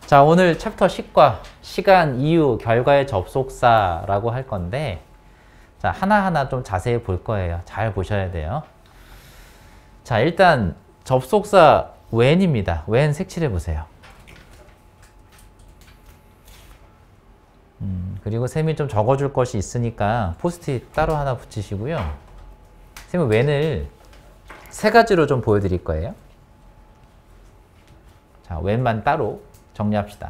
자, 오늘 챕터 10과 시간, 이유, 결과의 접속사라고 할 건데, 자, 하나하나 좀 자세히 볼 거예요. 잘 보셔야 돼요. 자, 일단 접속사 when입니다. when 색칠해 보세요. 그리고 쌤이 좀 적어줄 것이 있으니까 포스트잇 따로 하나 붙이시고요. 쌤은 when을 세 가지로 좀 보여드릴 거예요. 자, when만 따로 정리합시다.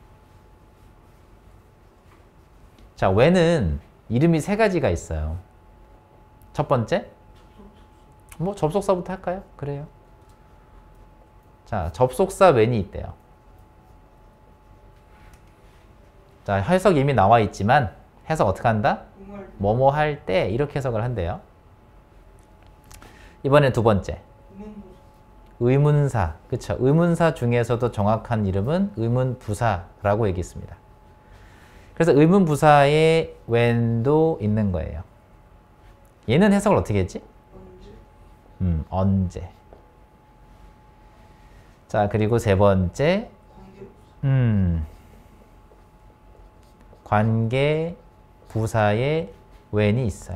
자, when은 이름이 세 가지가 있어요. 첫 번째, 뭐 접속사부터 할까요? 그래요. 자, 접속사 when이 있대요. 자, 해석 이미 나와 있지만 해석 어떻게 한다? 뭐뭐 할 때 이렇게 해석을 한대요. 이번엔 두 번째. 의문사. 그쵸? 의문사 중에서도 정확한 이름은 의문부사라고 얘기했습니다. 그래서 의문부사에 when도 있는 거예요. 얘는 해석을 어떻게 했지? 언제. 자, 그리고 세 번째. 관계부사에 when이 있어요.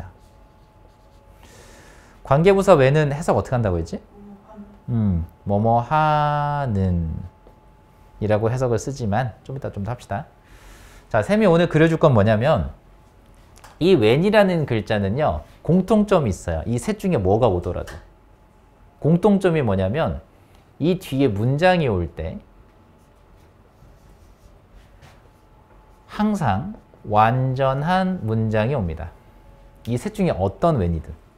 관계부사 when은 해석 어떻게 한다고 했지? 뭐뭐 하는 이라고 해석을 쓰지만 좀 이따 좀 더 합시다. 자, 쌤이 오늘 그려줄 건 뭐냐면 이 when이라는 글자는요 공통점이 있어요. 이 셋 중에 뭐가 오더라도 공통점이 뭐냐면 이 뒤에 문장이 올 때 항상 완전한 문장이 옵니다. 이 셋 중에 어떤 when이든.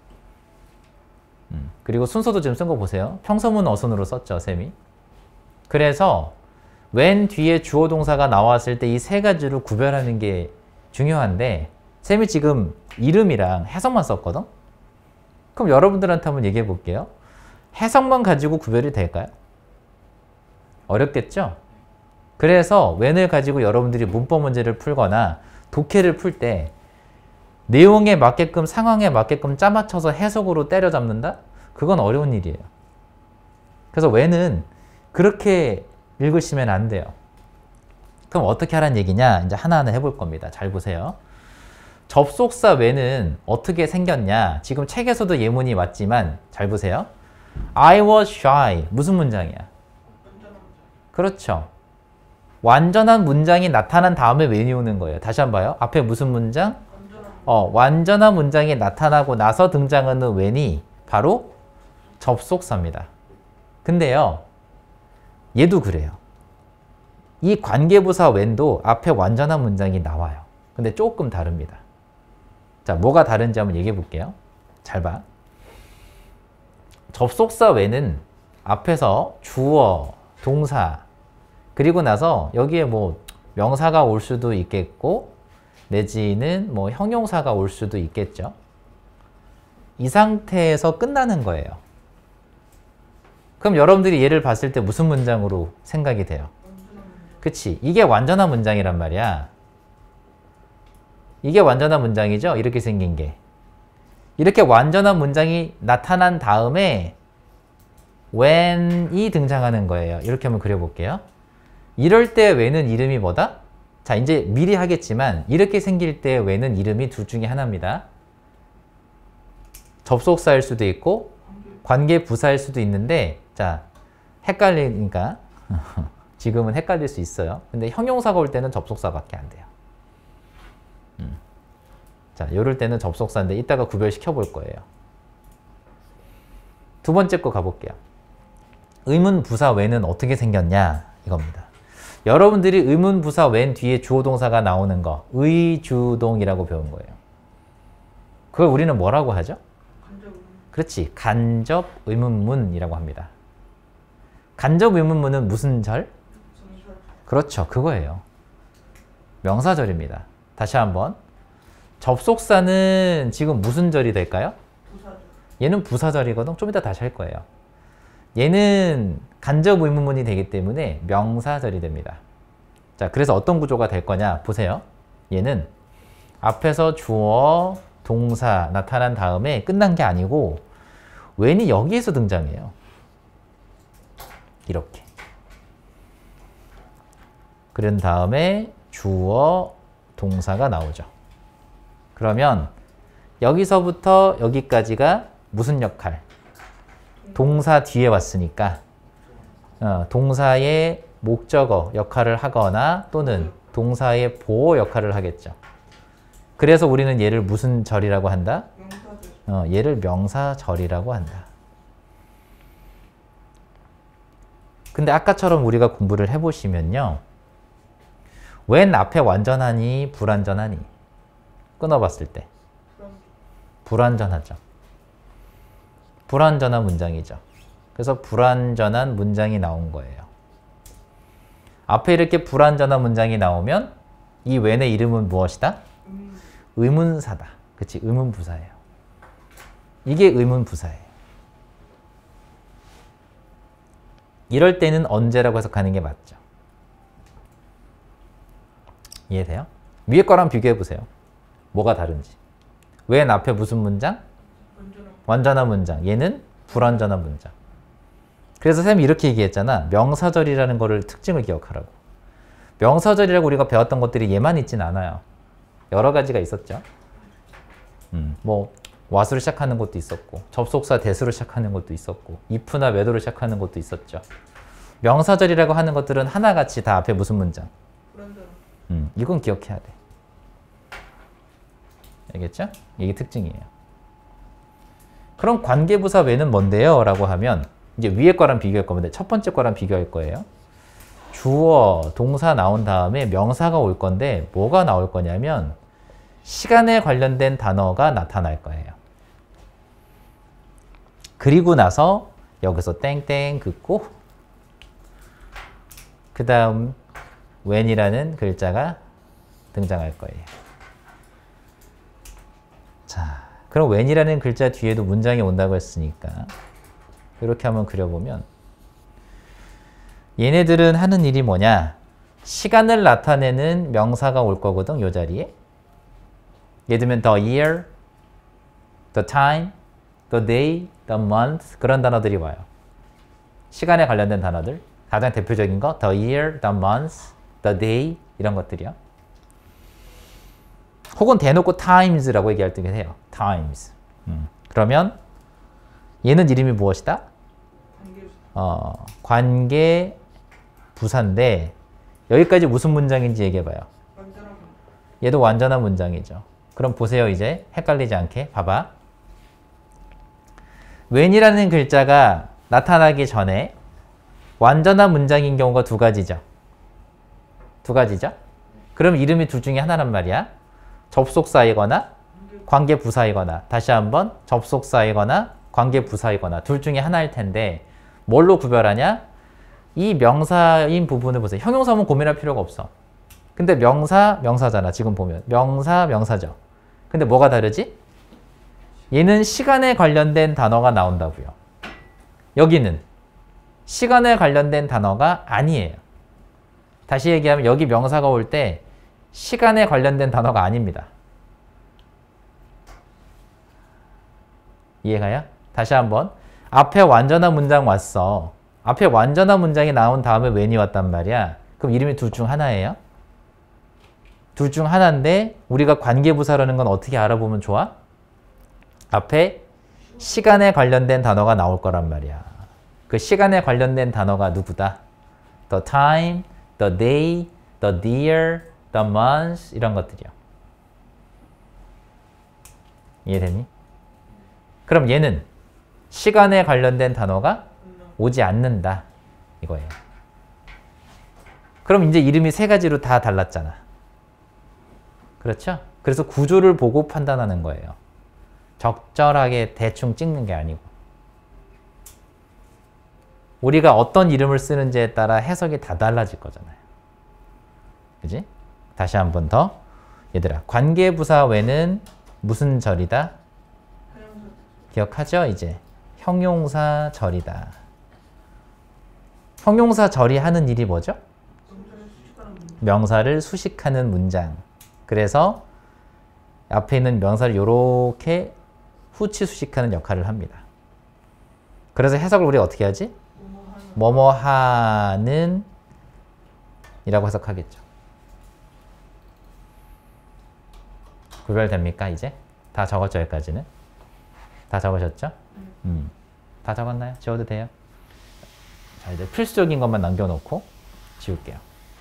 그리고 순서도 지금 쓴 거 보세요. 평서문 어순으로 썼죠, 쌤이. 그래서 when 뒤에 주어 동사가 나왔을 때 이 세 가지로 구별하는 게 중요한데 쌤이 지금 이름이랑 해석만 썼거든? 그럼 여러분들한테 한번 얘기해 볼게요. 해석만 가지고 구별이 될까요? 어렵겠죠? 그래서 when을 가지고 여러분들이 문법 문제를 풀거나 독해를 풀 때 내용에 맞게끔 상황에 맞게끔 짜맞춰서 해석으로 때려잡는다? 그건 어려운 일이에요. 그래서 when은 그렇게 읽으시면 안 돼요. 그럼 어떻게 하라는 얘기냐? 이제 하나하나 해볼 겁니다. 잘 보세요. 접속사 when은 어떻게 생겼냐? 지금 책에서도 예문이 왔지만 잘 보세요. I was shy. 무슨 문장이야? 그렇죠. 완전한 문장이 나타난 다음에 when이 오는 거예요. 다시 한번 봐요. 앞에 무슨 문장? 완전한 문장이 나타나고 나서 등장하는 when이 바로 접속사입니다. 근데요, 얘도 그래요. 이 관계부사 when도 앞에 완전한 문장이 나와요. 근데 조금 다릅니다. 자, 뭐가 다른지 한번 얘기해 볼게요. 잘 봐. 접속사 when은 앞에서 주어, 동사, 그리고 나서 여기에 뭐 명사가 올 수도 있겠고 내지는 뭐 형용사가 올 수도 있겠죠. 이 상태에서 끝나는 거예요. 그럼 여러분들이 얘를 봤을 때 무슨 문장으로 생각이 돼요? 그치? 이게 완전한 문장이란 말이야. 이게 완전한 문장이죠? 이렇게 생긴 게. 이렇게 완전한 문장이 나타난 다음에 when이 등장하는 거예요. 이렇게 한번 그려볼게요. 이럴 때 when은 이름이 뭐다? 자, 이제 미리 하겠지만 이렇게 생길 때 when은 이름이 둘 중에 하나입니다. 접속사일 수도 있고 관계부사일 수도 있는데 자, 헷갈리니까 지금은 헷갈릴 수 있어요. 근데 형용사가 올 때는 접속사밖에 안 돼요. 자, 이럴 때는 접속사인데 이따가 구별시켜 볼 거예요. 두 번째 거 가볼게요. 의문부사 when은 어떻게 생겼냐 이겁니다. 여러분들이 의문부사 when 뒤에 주어동사가 나오는 거 의주동이라고 배운 거예요. 그걸 우리는 뭐라고 하죠? 그렇지. 간접 의문문이라고 합니다. 간접 의문문은 무슨 절? 그렇죠. 그거예요. 명사절입니다. 다시 한번. 접속사는 지금 무슨 절이 될까요? 얘는 부사절이거든. 좀 이따 다시 할 거예요. 얘는 간접 의문문이 되기 때문에 명사절이 됩니다. 자, 그래서 어떤 구조가 될 거냐 보세요. 얘는 앞에서 주어, 동사 나타난 다음에 끝난 게 아니고 when이 여기에서 등장해요. 이렇게. 그런 다음에 주어, 동사가 나오죠. 그러면 여기서부터 여기까지가 무슨 역할? 동사 뒤에 왔으니까 동사의 목적어 역할을 하거나 또는 동사의 보호 역할을 하겠죠. 그래서 우리는 얘를 무슨 절이라고 한다? 얘를 명사절이라고 한다. 근데 아까처럼 우리가 공부를 해보시면요. 웬 앞에 완전하니 불완전하니? 끊어봤을 때 불완전하죠. 불완전한 문장이죠. 그래서 불완전한 문장이 나온 거예요. 앞에 이렇게 불완전한 문장이 나오면 이 웬의 이름은 무엇이다? 의문사다. 그치? 의문부사예요. 이게 의문부사예요. 이럴 때는 언제라고 해석하는 게 맞죠. 이해돼요? 위에 거랑 비교해 보세요. 뭐가 다른지. 웬 앞에 무슨 문장? 완전한 문장. 얘는 불완전한 문장. 그래서 쌤이 이렇게 얘기했잖아. 명사절이라는 거를 특징을 기억하라고. 명사절이라고 우리가 배웠던 것들이 얘만 있진 않아요. 여러 가지가 있었죠. 뭐 what으로 시작하는 것도 있었고 접속사 that으로 시작하는 것도 있었고 if나 whether로 시작하는 것도 있었죠. 명사절이라고 하는 것들은 하나같이 다 앞에 무슨 문장? 이건 기억해야 돼. 알겠죠? 이게 특징이에요. 그럼 관계부사 외는 뭔데요? 라고 하면 이제 위에 거랑 비교할 건데 첫 번째 거랑 비교할 거예요. 주어, 동사 나온 다음에 명사가 올 건데 뭐가 나올 거냐면 시간에 관련된 단어가 나타날 거예요. 그리고 나서 여기서 땡땡 긋고 그 다음 when이라는 글자가 등장할 거예요. 자, 그럼 when이라는 글자 뒤에도 문장이 온다고 했으니까 이렇게 한번 그려보면 얘네들은 하는 일이 뭐냐? 시간을 나타내는 명사가 올 거거든, 이 자리에. 예를 들면 the year, the time, the day, the month 그런 단어들이 와요. 시간에 관련된 단어들. 가장 대표적인 거 the year, the month, the day 이런 것들이요. 혹은 대놓고 times라고 얘기할 때도 해요. times. 그러면 얘는 이름이 무엇이다? 관계 부사인데 여기까지 무슨 문장인지 얘기해봐요. 얘도 완전한 문장이죠. 그럼 보세요. 이제 헷갈리지 않게 봐봐. when이라는 글자가 나타나기 전에 완전한 문장인 경우가 두 가지죠. 두 가지죠. 그럼 이름이 둘 중에 하나란 말이야. 접속사이거나 관계부사이거나 다시 한번 접속사이거나 관계부사이거나 둘 중에 하나일 텐데 뭘로 구별하냐? 이 명사인 부분을 보세요. 형용사면 고민할 필요가 없어. 근데 명사, 명사잖아. 지금 보면. 명사, 명사죠. 근데 뭐가 다르지? 얘는 시간에 관련된 단어가 나온다고요. 여기는 시간에 관련된 단어가 아니에요. 다시 얘기하면 여기 명사가 올 때 시간에 관련된 단어가 아닙니다. 이해가요? 다시 한번. 앞에 완전한 문장 왔어. 앞에 완전한 문장이 나온 다음에 when이 왔단 말이야. 그럼 이름이 둘 중 하나예요? 둘 중 하나인데 우리가 관계부사라는 건 어떻게 알아보면 좋아? 앞에 시간에 관련된 단어가 나올 거란 말이야. 그 시간에 관련된 단어가 누구다? The time, the day, the year, the month 이런 것들이요. 이해되니? 그럼 얘는 시간에 관련된 단어가 오지 않는다. 이거예요. 그럼 이제 이름이 세 가지로 다 달랐잖아. 그렇죠? 그래서 구조를 보고 판단하는 거예요. 적절하게 대충 찍는 게 아니고. 우리가 어떤 이름을 쓰는지에 따라 해석이 다 달라질 거잖아요. 그지? 다시 한 번 더. 얘들아, 관계부사 외는 무슨 절이다? 기억하죠? 이제 형용사 절이다. 형용사 절이 하는 일이 뭐죠? 명사를 수식하는 문장. 그래서 앞에 있는 명사를 이렇게 후치 수식하는 역할을 합니다. 그래서 해석을 우리가 어떻게 하지? 뭐뭐 하는 이라고 해석하겠죠. 구별됩니까 이제? 다 적었죠 여기까지는? 다 적으셨죠? 다 적었나요? 지워도 돼요? 자 이제 필수적인 것만 남겨놓고 지울게요.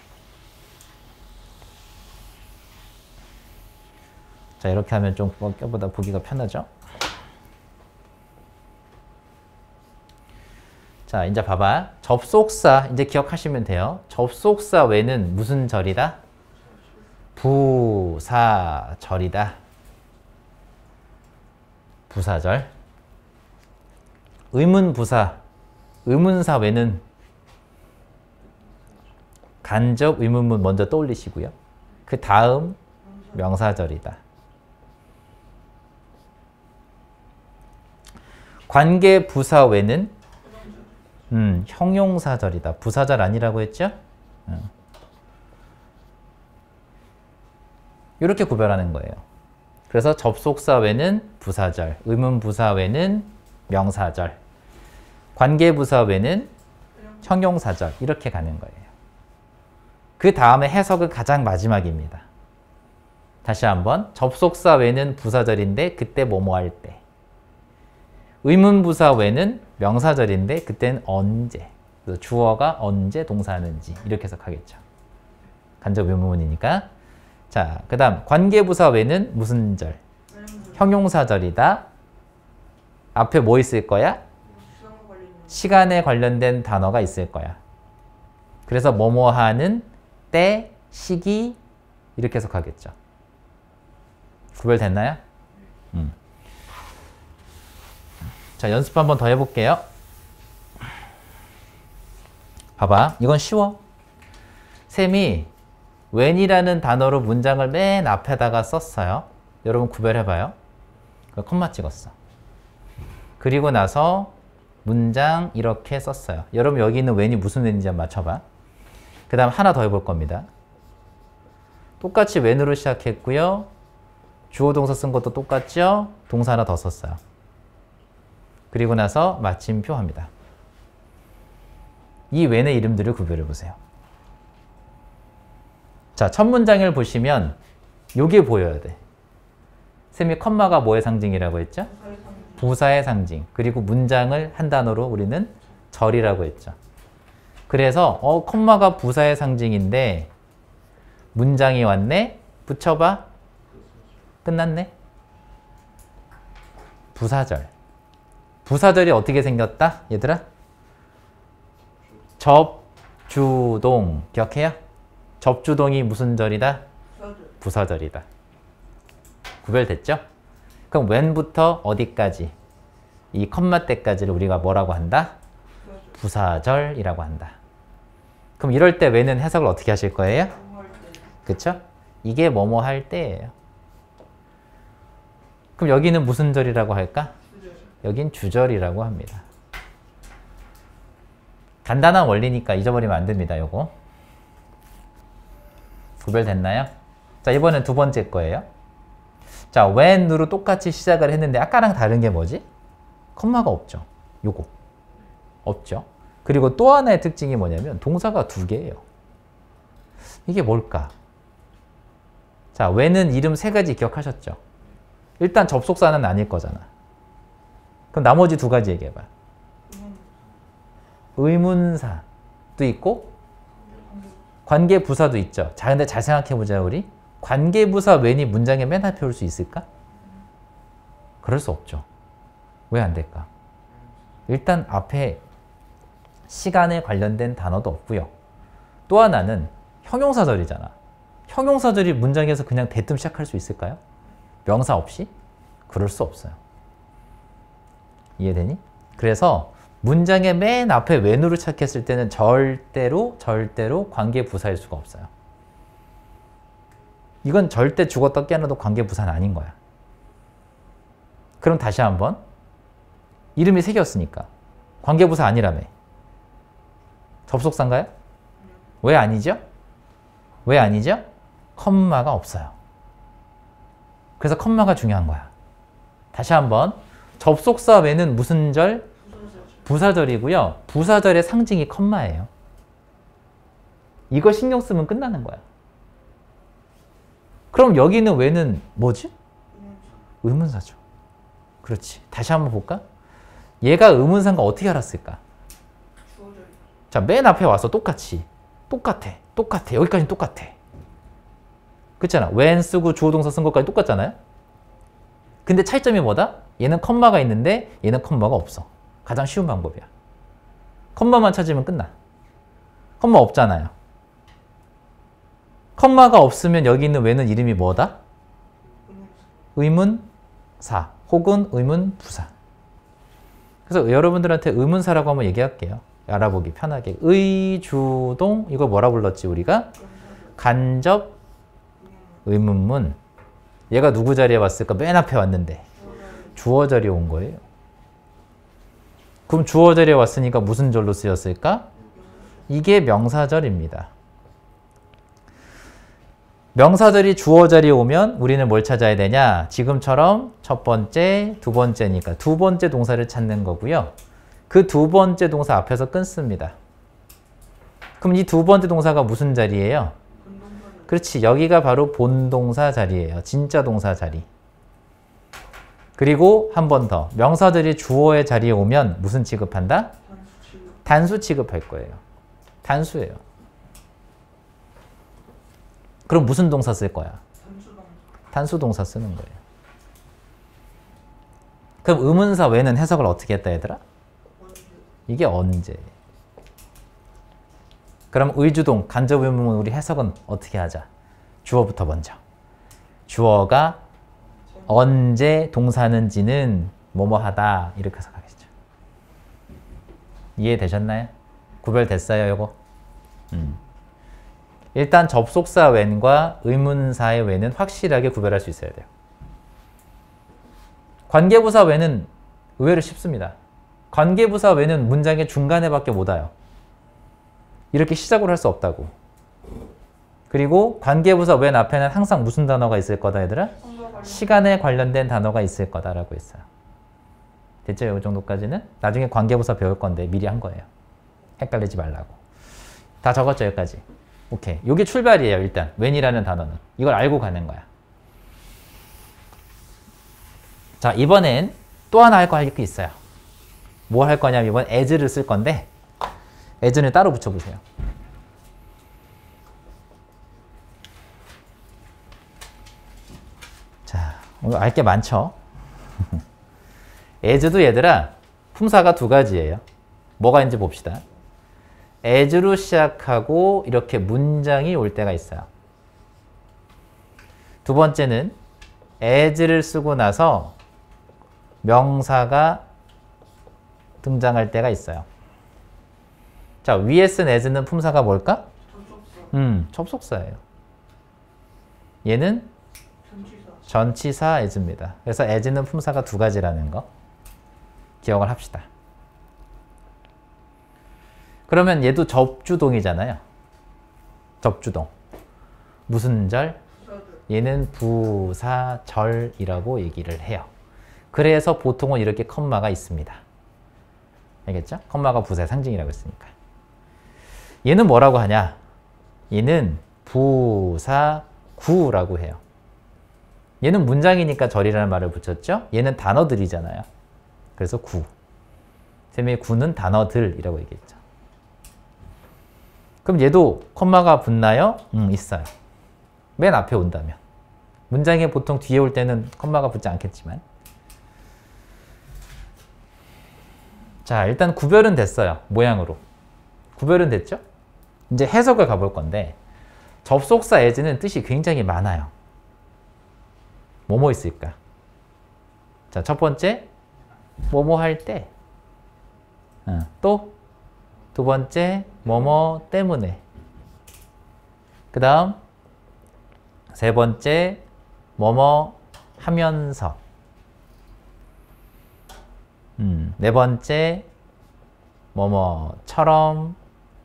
자 이렇게 하면 좀 껴보다 보기가 편하죠? 자 이제 봐봐. 접속사 이제 기억하시면 돼요. 접속사 외는 무슨 절이다? 부사절이다. 부사절. 의문부사, 의문사 외는 간접 의문문 먼저 떠올리시고요. 그 다음 명사절이다. 관계부사 외는 형용사절이다. 부사절 아니라고 했죠? 이렇게 구별하는 거예요. 그래서 접속사 외는 부사절, 의문부사 외는 명사절, 관계부사 외는 형용사절 이렇게 가는 거예요. 그 다음에 해석은 가장 마지막입니다. 다시 한번 접속사 외는 부사절인데 그때 뭐뭐 할 때, 의문부사 외는 명사절인데 그때는 언제, 그래서 주어가 언제 동사하는지 이렇게 해석하겠죠. 간접 의문문이니까. 자, 그 다음 관계부사 외는 무슨 절? 형용사절이다. 앞에 뭐 있을 거야? 시간에 관련된 단어가 있을 거야. 그래서 뭐뭐 하는 때, 시기 이렇게 해석하겠죠. 구별됐나요? 자, 연습 한번 더 해볼게요. 봐봐. 이건 쉬워. 쌤이 when이라는 단어로 문장을 맨 앞에다가 썼어요. 여러분 구별해봐요. 콤마 찍었어. 그리고 나서 문장 이렇게 썼어요. 여러분 여기 있는 when이 무슨 when인지 한번 맞춰봐. 그 다음 하나 더 해볼 겁니다. 똑같이 when으로 시작했고요. 주어 동사 쓴 것도 똑같죠? 동사 하나 더 썼어요. 그리고 나서 마침표 합니다. 이 when의 이름들을 구별해보세요. 자, 첫 문장을 보시면 요게 보여야 돼. 쌤이 컴마가 뭐의 상징이라고 했죠? 부사의 상징. 그리고 문장을 한 단어로 우리는 절이라고 했죠. 그래서 컴마가 부사의 상징인데 문장이 왔네? 붙여봐. 끝났네? 부사절. 부사절이 어떻게 생겼다? 얘들아? 접주동. 기억해요? 접주동이 무슨 절이다? 부사절이다. 구별됐죠? 그럼 when부터 어디까지? 이 컴마 때까지를 우리가 뭐라고 한다? 부사절이라고 한다. 그럼 이럴 때 when은 해석을 어떻게 하실 거예요? 그쵸? 이게 뭐뭐 할 때예요. 그럼 여기는 무슨 절이라고 할까? 여긴 주절이라고 합니다. 간단한 원리니까 잊어버리면 안 됩니다. 요거. 구별됐나요? 자, 이번엔 두 번째 거예요. 자, when으로 똑같이 시작을 했는데 아까랑 다른 게 뭐지? 컴마가 없죠. 요거. 없죠. 그리고 또 하나의 특징이 뭐냐면 동사가 두 개예요. 이게 뭘까? 자, when은 이름 세 가지 기억하셨죠? 일단 접속사는 아닐 거잖아. 그럼 나머지 두 가지 얘기해봐. 의문사도 있고 관계부사도 있죠. 자, 근데 잘 생각해보자 우리. 관계부사 when이 문장에 맨 앞에 올 수 있을까? 그럴 수 없죠. 왜 안 될까? 일단 앞에 시간에 관련된 단어도 없고요. 또 하나는 형용사절이잖아. 형용사절이 문장에서 그냥 대뜸 시작할 수 있을까요? 명사 없이? 그럴 수 없어요. 이해되니? 그래서 문장의 맨 앞에 when으로 시작했을 때는 절대로 관계부사일 수가 없어요. 이건 절대 죽었다 깨어나도 관계부사는 아닌 거야. 그럼 다시 한번. 이름이 세 개였으니까 관계부사 아니라며. 접속사인가요? 왜 아니죠? 왜 아니죠? 컴마가 없어요. 그래서 컴마가 중요한 거야. 다시 한번. 접속사 when은 무슨 절? 부사절이고요. 부사절의 상징이 컴마예요. 이거 신경 쓰면 끝나는 거야. 그럼 여기 있는 왜는 뭐지? 의문사죠. 그렇지. 다시 한번 볼까? 얘가 의문사인 거 어떻게 알았을까? 자, 맨 앞에 와서 똑같이. 똑같아. 여기까지는 똑같아. 그렇잖아. when 쓰고 주어동사 쓴 것까지 똑같잖아요. 근데 차이점이 뭐다? 얘는 컴마가 있는데 얘는 컴마가 없어. 가장 쉬운 방법이야. 컴마만 찾으면 끝나. 컴마 없잖아요. 컴마가 없으면 여기 있는 왜는 이름이 뭐다? 의문사 혹은 의문부사. 그래서 여러분들한테 의문사라고 한번 얘기할게요. 알아보기 편하게. 의주동 이거 뭐라 불렀지 우리가? 간접 의문문. 얘가 누구 자리에 왔을까? 맨 앞에 왔는데 주어 자리에 온 거예요. 그럼 주어 자리에 왔으니까 무슨 절로 쓰였을까? 이게 명사절입니다. 명사절이 주어 자리에 오면 우리는 뭘 찾아야 되냐? 지금처럼 첫 번째, 두 번째니까 두 번째 동사를 찾는 거고요. 그 두 번째 동사 앞에서 끊습니다. 그럼 이 두 번째 동사가 무슨 자리예요? 그렇지. 여기가 바로 본동사 자리예요. 진짜 동사 자리. 그리고 한 번 더. 명사들이 주어의 자리에 오면 무슨 취급한다? 단수 취급할 거예요. 단수예요. 그럼 무슨 동사 쓸 거야? 단수 동사 쓰는 거예요. 그럼 의문사 외는 해석을 어떻게 했다 얘들아? 이게 언제? 그럼 의주동, 간접 의문문 우리 해석은 어떻게 하자? 주어부터 먼저. 주어가 언제 동사는지는 뭐뭐하다 이렇게 해석하겠죠. 이해되셨나요? 구별됐어요, 요거? 일단 접속사 when과 의문사의 when은 확실하게 구별할 수 있어야 돼요. 관계부사 when은 의외로 쉽습니다. 관계부사 when은 문장의 중간에밖에 못 와요. 이렇게 시작을 할 수 없다고. 그리고 관계부사 when 앞에는 항상 무슨 단어가 있을 거다 얘들아? 시간에 관련된 단어가 있을 거다라고 했어요. 됐죠? 이 정도까지는? 나중에 관계부사 배울 건데 미리 한 거예요. 헷갈리지 말라고. 다 적었죠? 여기까지. 오케이. 이게 출발이에요. 일단 when이라는 단어는. 이걸 알고 가는 거야. 자, 이번엔 또 하나 할 거 할 게 있어요. 뭐 할 거냐면 이번 as를 쓸 건데 as는 따로 붙여보세요. 자, 오늘 알 게 많죠? as도 얘들아 품사가 두 가지예요. 뭐가 있는지 봅시다. as로 시작하고 이렇게 문장이 올 때가 있어요. 두 번째는 as를 쓰고 나서 명사가 등장할 때가 있어요. 자, 위에 쓴 as는 품사가 뭘까? 접속사예요. 얘는 전치사 as입니다. 그래서 as는 품사가 두 가지라는 거 기억을 합시다. 그러면 얘도 접주동이잖아요. 접주동. 무슨 절? 얘는 부사절이라고 얘기를 해요. 그래서 보통은 이렇게 컴마가 있습니다. 알겠죠? 컴마가 부사의 상징이라고 했으니까. 얘는 뭐라고 하냐? 얘는 부사구라고 해요. 얘는 문장이니까 절이라는 말을 붙였죠? 얘는 단어들이잖아요. 그래서 구. 쌤의 구는 단어들이라고 얘기했죠. 그럼 얘도 컴마가 붙나요? 있어요. 맨 앞에 온다면. 문장에 보통 뒤에 올 때는 컴마가 붙지 않겠지만. 자, 일단 구별은 됐어요. 모양으로. 구별은 됐죠? 이제 해석을 가볼 건데 접속사 as는 뜻이 굉장히 많아요. 뭐뭐 있을까? 자, 첫 번째 뭐뭐 할 때. 또 두 번째 뭐뭐 때문에. 그 다음 세 번째 뭐뭐 하면서. 네 번째 뭐뭐처럼.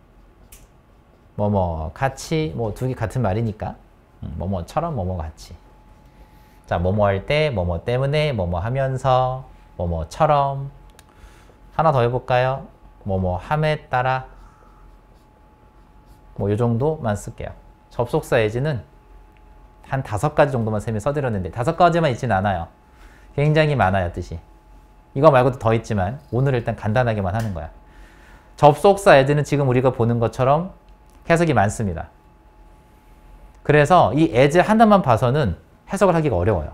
뭐뭐 같이. 뭐 두 개 같은 말이니까 뭐뭐처럼 뭐뭐 같이. 자, 뭐뭐 할 때 뭐뭐 때문에 뭐뭐 하면서 뭐뭐처럼. 하나 더 해볼까요? 뭐뭐 함에 따라. 뭐 요 정도만 쓸게요. 접속사 as는 한 5가지 정도만 쌤이 써드렸는데 5가지만 있진 않아요. 굉장히 많아요, 뜻이. 이거 말고도 더 있지만 오늘 일단 간단하게만 하는 거야. 접속사 as는 지금 우리가 보는 것처럼 해석이 많습니다. 그래서 이 as 하나만 봐서는 해석을 하기가 어려워요.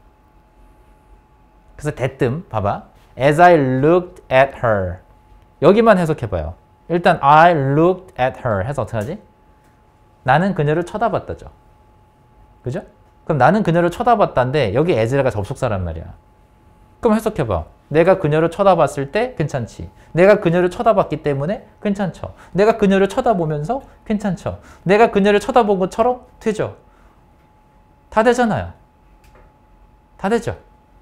그래서 대뜸 봐봐. As I looked at her. 여기만 해석해봐요. 일단 I looked at her 해서 어떻게 하지? 나는 그녀를 쳐다봤다죠. 그죠? 그럼 나는 그녀를 쳐다봤다인데 여기 as가 접속사란 말이야. 그럼 해석해봐. 내가 그녀를 쳐다봤을 때 괜찮지. 내가 그녀를 쳐다봤기 때문에 괜찮죠. 내가 그녀를 쳐다보면서 괜찮죠. 내가 그녀를 쳐다본 것처럼 되죠. 다 되잖아요. 다 되죠.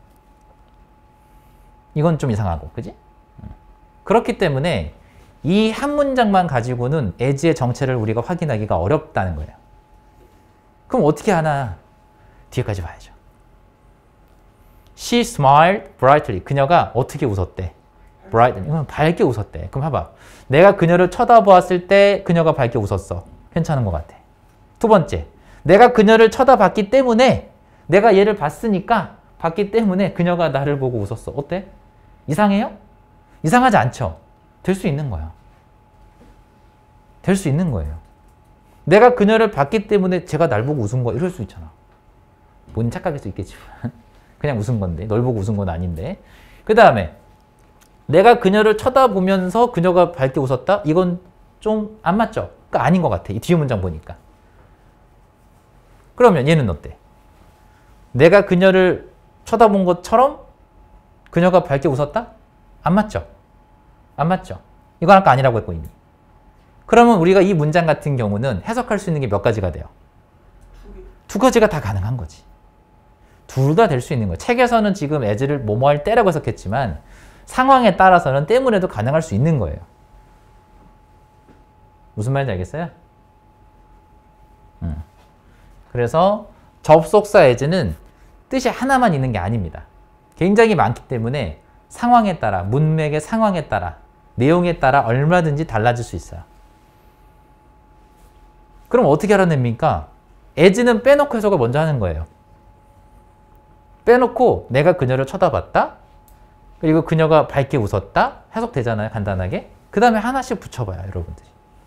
이건 좀 이상하고, 그지? 그렇기 때문에 이 한 문장만 가지고는 as의 정체를 우리가 확인하기가 어렵다는 거예요. 그럼 어떻게 하나? 뒤에까지 봐야죠. She smiled brightly. 그녀가 어떻게 웃었대? brightly. 밝게 웃었대. 그럼 봐봐. 내가 그녀를 쳐다보았을 때 그녀가 밝게 웃었어. 괜찮은 것 같아. 두 번째. 내가 그녀를 쳐다봤기 때문에 내가 얘를 봤기 때문에 그녀가 나를 보고 웃었어. 어때? 이상해요? 이상하지 않죠? 될 수 있는 거야. 될 수 있는 거예요. 내가 그녀를 봤기 때문에 제가 날 보고 웃은 거야. 이럴 수 있잖아. 본인 착각일 수 있겠지만 그냥 웃은 건데 널 보고 웃은 건 아닌데. 그 다음에 내가 그녀를 쳐다보면서 그녀가 밝게 웃었다? 이건 좀 안 맞죠? 그러니까 아닌 것 같아. 이 뒤에 문장 보니까. 그러면 얘는 어때? 내가 그녀를 쳐다본 것처럼 그녀가 밝게 웃었다? 안 맞죠? 안 맞죠? 이건 아까 아니라고 했고 이미. 그러면 우리가 이 문장 같은 경우는 해석할 수 있는 게 몇 가지가 돼요? 두 가지가 다 가능한 거지. 둘 다 될 수 있는 거예요. 책에서는 지금 as를 뭐뭐 할 때라고 해석했지만 상황에 따라서는 때문에도 가능할 수 있는 거예요. 무슨 말인지 알겠어요? 그래서 접속사 as는 뜻이 하나만 있는 게 아닙니다. 굉장히 많기 때문에 상황에 따라, 문맥의 상황에 따라, 내용에 따라 얼마든지 달라질 수 있어요. 그럼 어떻게 알아냅니까? as는 빼놓고 해석을 먼저 하는 거예요. 빼놓고 내가 그녀를 쳐다봤다. 그리고 그녀가 밝게 웃었다. 해석되잖아요. 간단하게. 그 다음에 하나씩 붙여봐요. 여러분들이.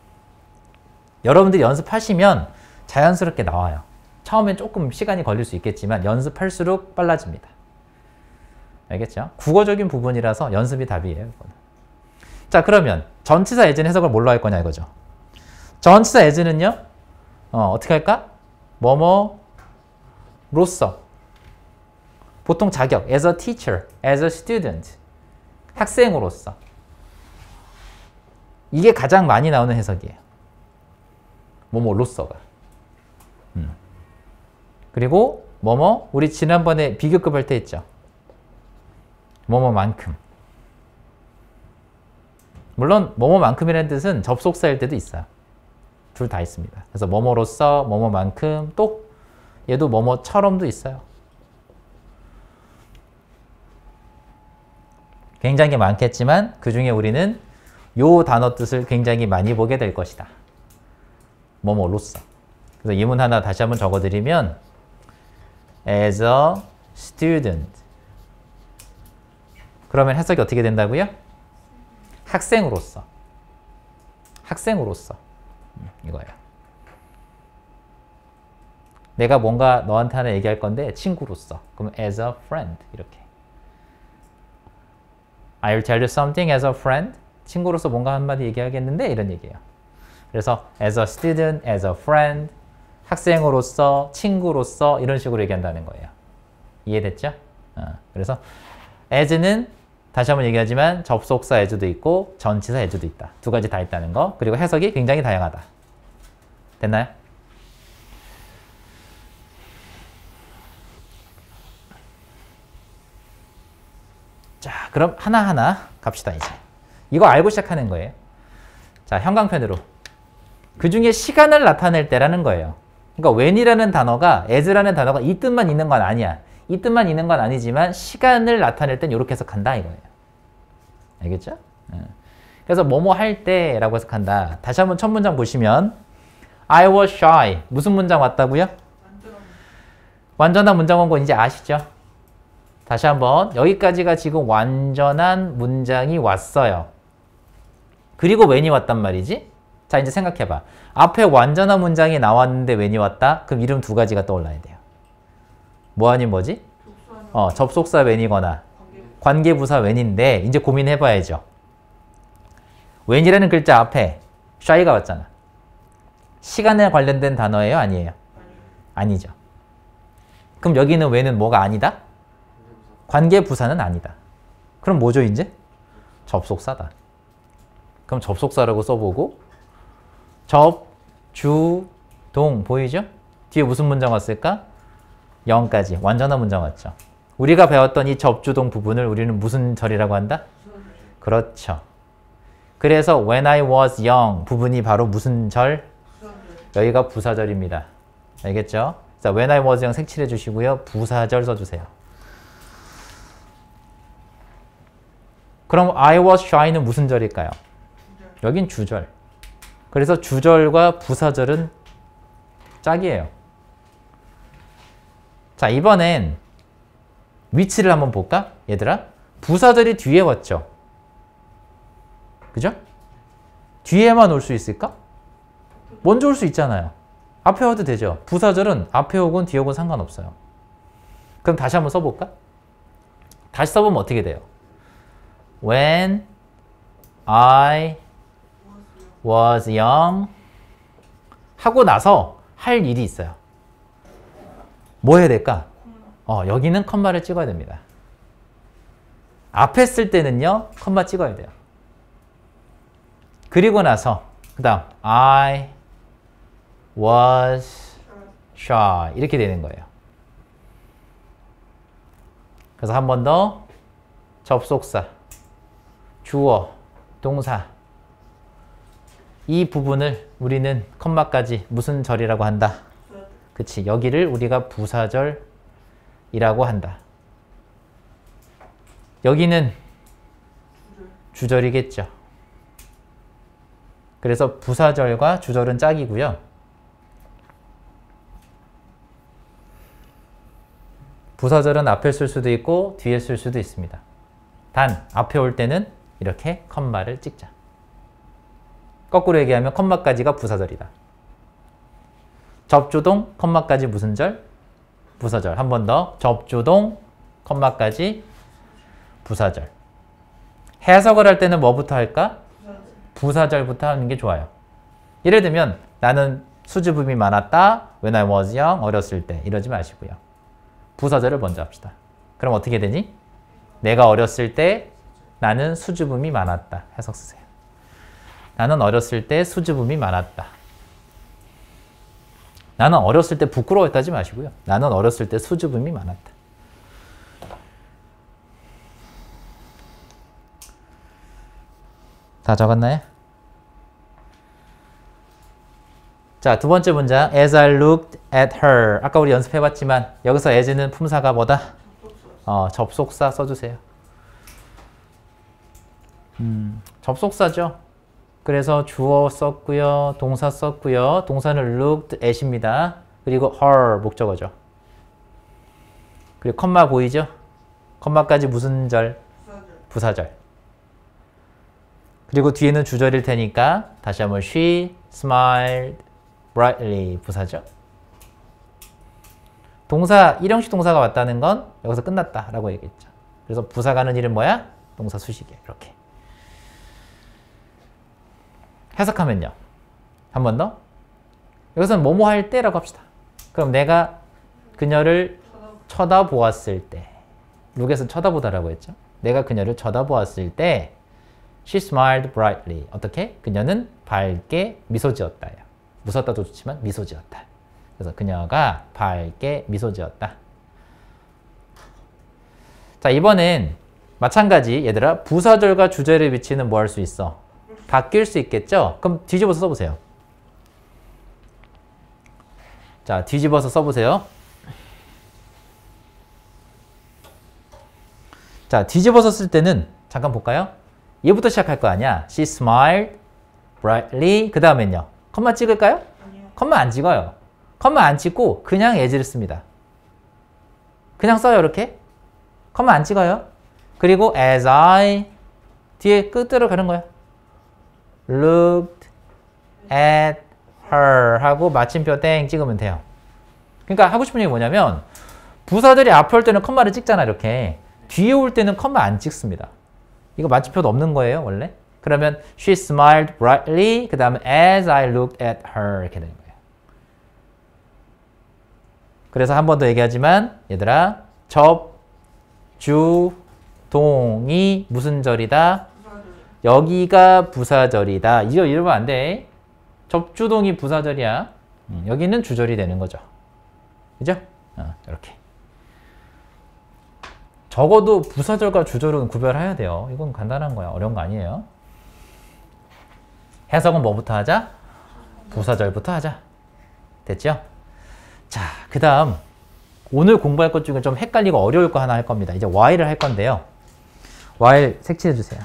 여러분들이 연습하시면 자연스럽게 나와요. 처음엔 조금 시간이 걸릴 수 있겠지만 연습할수록 빨라집니다. 알겠죠? 국어적인 부분이라서 연습이 답이에요. 이거는. 자, 그러면 전치사 as는 해석을 뭘로 할 거냐 이거죠. 전치사 as는요. 어떻게 할까? 뭐뭐로서. 보통 자격, as a teacher, as a student, 학생으로서. 이게 가장 많이 나오는 해석이에요. 뭐뭐로서가. 그리고 뭐뭐, 우리 지난번에 비교급 할 때 했죠. 뭐뭐만큼. 물론 뭐뭐만큼이라는 뜻은 접속사일 때도 있어요. 둘 다 있습니다. 그래서 뭐뭐로서, 뭐뭐만큼, 또 얘도 뭐뭐처럼도 있어요. 굉장히 많겠지만 그 중에 우리는 요 단어 뜻을 굉장히 많이 보게 될 것이다. 뭐뭐로서. 그래서 예문 하나 다시 한번 적어드리면 as a student. 그러면 해석이 어떻게 된다고요? 학생으로서. 학생으로서. 이거예요. 내가 뭔가 너한테 하나 얘기할 건데 친구로서. 그럼 as a friend. 이렇게. I will tell you something as a friend. 친구로서 뭔가 한마디 얘기하겠는데 이런 얘기예요. 그래서 as a student, as a friend, 학생으로서, 친구로서 이런 식으로 얘기한다는 거예요. 이해됐죠? 그래서 as는 다시 한번 얘기하지만 접속사 as도 있고 전치사 as도 있다. 두 가지 다 있다는 거. 그리고 해석이 굉장히 다양하다. 됐나요? 자, 그럼 하나하나 갑시다, 이제. 이거 알고 시작하는 거예요. 자, 형광펜으로. 그 중에 시간을 나타낼 때라는 거예요. 그러니까 when이라는 단어가, as라는 단어가 이 뜻만 있는 건 아니야. 이 뜻만 있는 건 아니지만 시간을 나타낼 땐 이렇게 해석한다, 이거예요. 알겠죠? 그래서 뭐뭐 할 때라고 해석한다. 다시 한번 첫 문장 보시면 I was shy. 무슨 문장 왔다고요? 완전한 문장 온 거 이제 아시죠? 다시 한번 여기까지가 지금 완전한 문장이 왔어요. 그리고 when이 왔단 말이지? 자, 이제 생각해봐. 앞에 완전한 문장이 나왔는데 when이 왔다? 그럼 이름 두 가지가 떠올라야 돼요. 뭐 아닌 뭐지? 접속사 when이거나 관계부사 when인데 이제 고민해봐야죠. when이라는 글자 앞에 shy가 왔잖아. 시간에 관련된 단어예요? 아니에요? 아니죠. 그럼 여기는 when은 뭐가 아니다? 관계부사는 아니다. 그럼 뭐죠 이제? 접속사다. 그럼 접속사라고 써보고 접, 주, 동 보이죠? 뒤에 무슨 문장 왔을까? 0까지 완전한 문장 왔죠. 우리가 배웠던 이 접주동 부분을 우리는 무슨 절이라고 한다? 그렇죠. 그래서 when I was young 부분이 바로 무슨 절? 여기가 부사절입니다. 알겠죠? 자, when I was young 색칠해 주시고요. 부사절 써주세요. 그럼 I was shy는 무슨 절일까요? 여긴 주절. 그래서 주절과 부사절은 짝이에요. 자, 이번엔 위치를 한번 볼까? 얘들아. 부사절이 뒤에 왔죠? 그죠? 뒤에만 올 수 있을까? 먼저 올 수 있잖아요. 앞에 와도 되죠. 부사절은 앞에 오건 뒤에 오건 상관없어요. 그럼 다시 한번 써볼까? 다시 써보면 어떻게 돼요? When I was young 하고 나서 할 일이 있어요. 뭐 해야 될까? 여기는 컴마를 찍어야 됩니다. 앞에 쓸 때는요, 컴마 찍어야 돼요. 그리고 나서 그 다음 I was shy 이렇게 되는 거예요. 그래서 한 번 더 접속사, 주어, 동사 이 부분을 우리는 컴마까지 무슨 절이라고 한다? 그치, 여기를 우리가 부사절이라고 한다. 여기는 주절이겠죠. 그래서 부사절과 주절은 짝이고요. 부사절은 앞에 쓸 수도 있고 뒤에 쓸 수도 있습니다. 단 앞에 올 때는 이렇게 컴마를 찍자. 거꾸로 얘기하면 컴마까지가 부사절이다. 접주동 컴마까지 무슨 절? 부사절. 한 번 더. 접주동 컴마까지 부사절. 해석을 할 때는 뭐부터 할까? 부사절부터 하는 게 좋아요. 예를 들면 나는 수줍음이 많았다. When I was young. 어렸을 때. 이러지 마시고요. 부사절을 먼저 합시다. 그럼 어떻게 되니? 내가 어렸을 때 나는 수줍음이 많았다. 해석 쓰세요. 나는 어렸을 때 수줍음이 많았다. 나는 어렸을 때 부끄러워했다지 마시고요. 나는 어렸을 때 수줍음이 많았다. 다 적었나요? 자, 두 번째 문장. As I looked at her. 아까 우리 연습해봤지만 여기서 as는 품사가 뭐다? 접속사 써주세요. 접속사죠. 그래서 주어 썼고요. 동사 썼고요. 동사는 looked at입니다. 그리고 her 목적어죠. 그리고 컴마 보이죠? 컴마까지 무슨 절? 부사절. 그리고 뒤에는 주절일 테니까 다시 한번 she smiled brightly 부사죠. 동사, 일형식 동사가 왔다는 건 여기서 끝났다라고 얘기했죠. 그래서 부사가 하는 일은 뭐야? 동사 수식이에요. 이렇게. 해석하면요. 한 번 더. 여기서는 뭐뭐 할 때라고 합시다. 그럼 내가 그녀를 쳐다보았을 때. 룩에서는 쳐다보다라고 했죠. 내가 그녀를 쳐다보았을 때 She smiled brightly. 어떻게? 그녀는 밝게 미소 지었다요. 웃었다도 좋지만 미소 지었다. 그래서 그녀가 밝게 미소 지었다. 자, 이번엔 마찬가지 얘들아 부사절과 주절의 위치는 뭐 할 수 있어? 바뀔 수 있겠죠? 그럼 뒤집어서 써보세요. 자, 뒤집어서 써보세요. 자, 뒤집어서 쓸 때는 잠깐 볼까요? 얘부터 시작할 거 아니야. She smiled brightly. 그 다음엔요. 컴마 찍을까요? 아니요. 컴마 안 찍어요. 컴마 안 찍고 그냥 as를 씁니다. 그냥 써요, 이렇게. 컴마 안 찍어요. 그리고 as I 뒤에 끝으로 가는 거야. looked at her 하고 마침표 땡 찍으면 돼요. 그러니까 하고 싶은 얘기 뭐냐면 부사절이 앞에 올 때는 컴마를 찍잖아, 이렇게. 뒤에 올 때는 컴마 안 찍습니다. 이거 마침표도 없는 거예요, 원래. 그러면 she smiled brightly 그 다음에 as I looked at her 이렇게 되는 거예요. 그래서 한 번 더 얘기하지만 얘들아 접주동이 무슨 절이다? 여기가 부사절이다. 이거 이러면 안 돼. 접주동이 부사절이야. 여기는 주절이 되는 거죠. 그죠? 이렇게. 적어도 부사절과 주절은 구별해야 돼요. 이건 간단한 거야. 어려운 거 아니에요. 해석은 뭐부터 하자? 부사절부터 하자. 됐죠? 자, 그 다음 오늘 공부할 것 중에 좀 헷갈리고 어려울 거 하나 할 겁니다. 이제 while을 할 건데요. while 색칠해 주세요.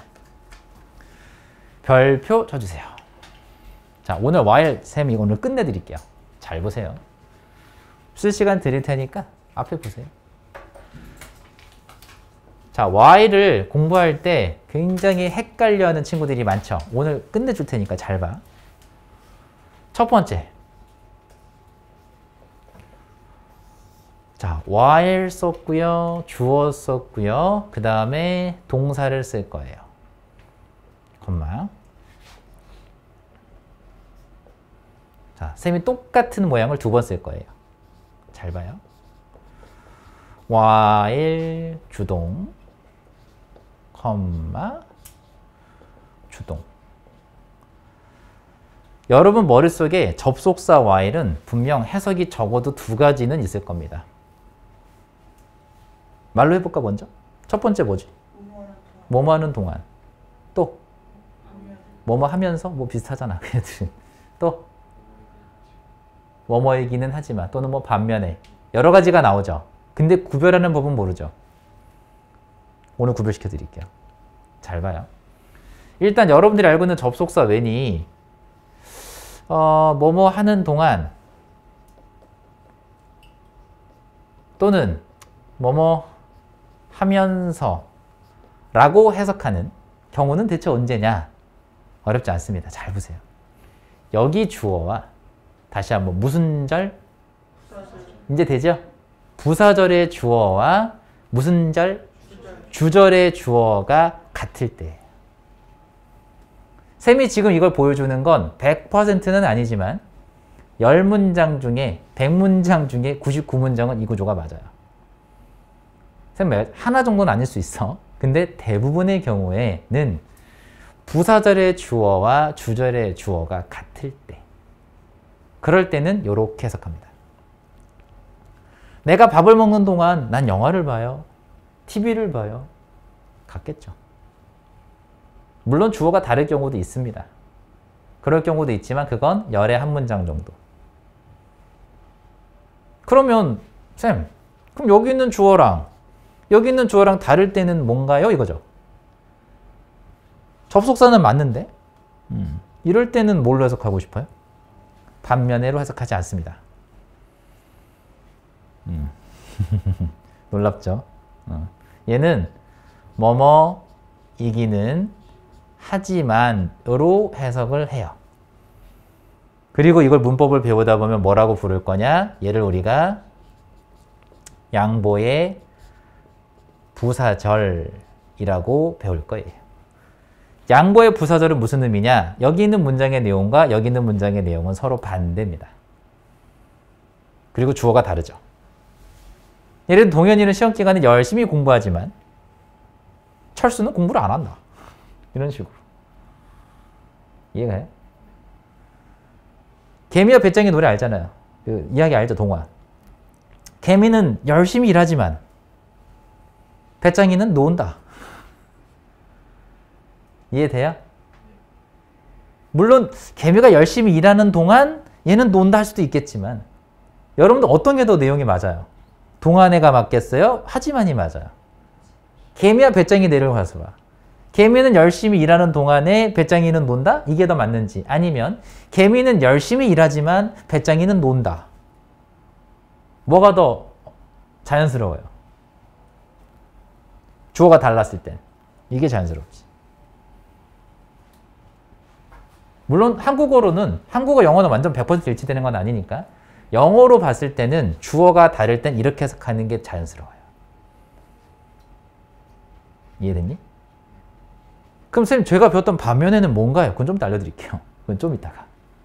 별표 쳐주세요. 자, 오늘 while 쌤이 오늘 끝내드릴게요. 잘 보세요. 쓸 시간 드릴 테니까 앞에 보세요. 자, while을 공부할 때 굉장히 헷갈려하는 친구들이 많죠. 오늘 끝내줄 테니까 잘 봐. 첫 번째. 자, while 썼고요. 주어 썼고요. 그 다음에 동사를 쓸 거예요. 콤마. 자, 쌤이 똑같은 모양을 두 번 쓸 거예요. 잘 봐요. while 주동, 콤마, 주동. 여러분 머릿속에 접속사 while은 분명 해석이 적어도 두 가지는 있을 겁니다. 말로 해볼까 먼저? 첫 번째 뭐지? 뭐뭐 하는 동안. 또? 뭐뭐 하면서? 뭐 비슷하잖아. 또? 뭐뭐이기는 하지만 또는 뭐 반면에 여러 가지가 나오죠. 근데 구별하는 법은 모르죠. 오늘 구별시켜 드릴게요. 잘 봐요. 일단 여러분들이 알고 있는 접속사 when이 뭐뭐 하는 동안 또는 뭐뭐 하면서 라고 해석하는 경우는 대체 언제냐? 어렵지 않습니다. 잘 보세요. 여기 주어와 다시 한번 무슨 절? 이제 되죠? 부사절의 주어와 무슨 절? 주절의 주어가 같을 때. 쌤이 지금 이걸 보여주는 건 100%는 아니지만 10문장 중에 100문장 중에 99문장은 이 구조가 맞아요. 쌤 하나 정도는 아닐 수 있어. 근데 대부분의 경우에는 부사절의 주어와 주절의 주어가 같을 때. 그럴 때는 이렇게 해석합니다. 내가 밥을 먹는 동안 난 영화를 봐요. TV를 봐요. 같겠죠. 물론 주어가 다를 경우도 있습니다. 그럴 경우도 있지만 그건 열의 한 문장 정도. 그러면 쌤, 그럼 여기 있는 주어랑 여기 있는 주어랑 다를 때는 뭔가요? 이거죠. 접속사는 맞는데 이럴 때는 뭘로 해석하고 싶어요? 반면에로 해석하지 않습니다. 놀랍죠? 얘는 뭐뭐이기는 하지만으로 해석을 해요. 그리고 이걸 문법을 배우다 보면 뭐라고 부를 거냐? 얘를 우리가 양보의 부사절이라고 배울 거예요. 양보의 부사절은 무슨 의미냐? 여기 있는 문장의 내용과 여기 있는 문장의 내용은 서로 반대입니다. 그리고 주어가 다르죠. 예를 들어 동현이는 시험 기간에 열심히 공부하지만 철수는 공부를 안 한다. 이런 식으로. 이해가 해요? 개미와 배짱이 노래 알잖아요. 그 이야기 알죠? 동화. 개미는 열심히 일하지만 배짱이는 논다. 이해돼요? 물론 개미가 열심히 일하는 동안 얘는 논다 할 수도 있겠지만 여러분들 어떤 게 더 내용이 맞아요? 동안에가 맞겠어요? 하지만이 맞아요. 개미와 배짱이 내려가서 봐. 개미는 열심히 일하는 동안에 배짱이는 논다? 이게 더 맞는지. 아니면 개미는 열심히 일하지만 배짱이는 논다. 뭐가 더 자연스러워요? 주어가 달랐을 땐. 이게 자연스럽지. 물론 한국어로는 한국어 영어는 완전 100% 일치되는 건 아니니까 영어로 봤을 때는 주어가 다를 땐 이렇게 해석하는 게 자연스러워요. 이해됐니? 그럼 선생님 제가 배웠던 반면에는 뭔가요? 그건 좀 이따 알려드릴게요. 그건 좀 이따가.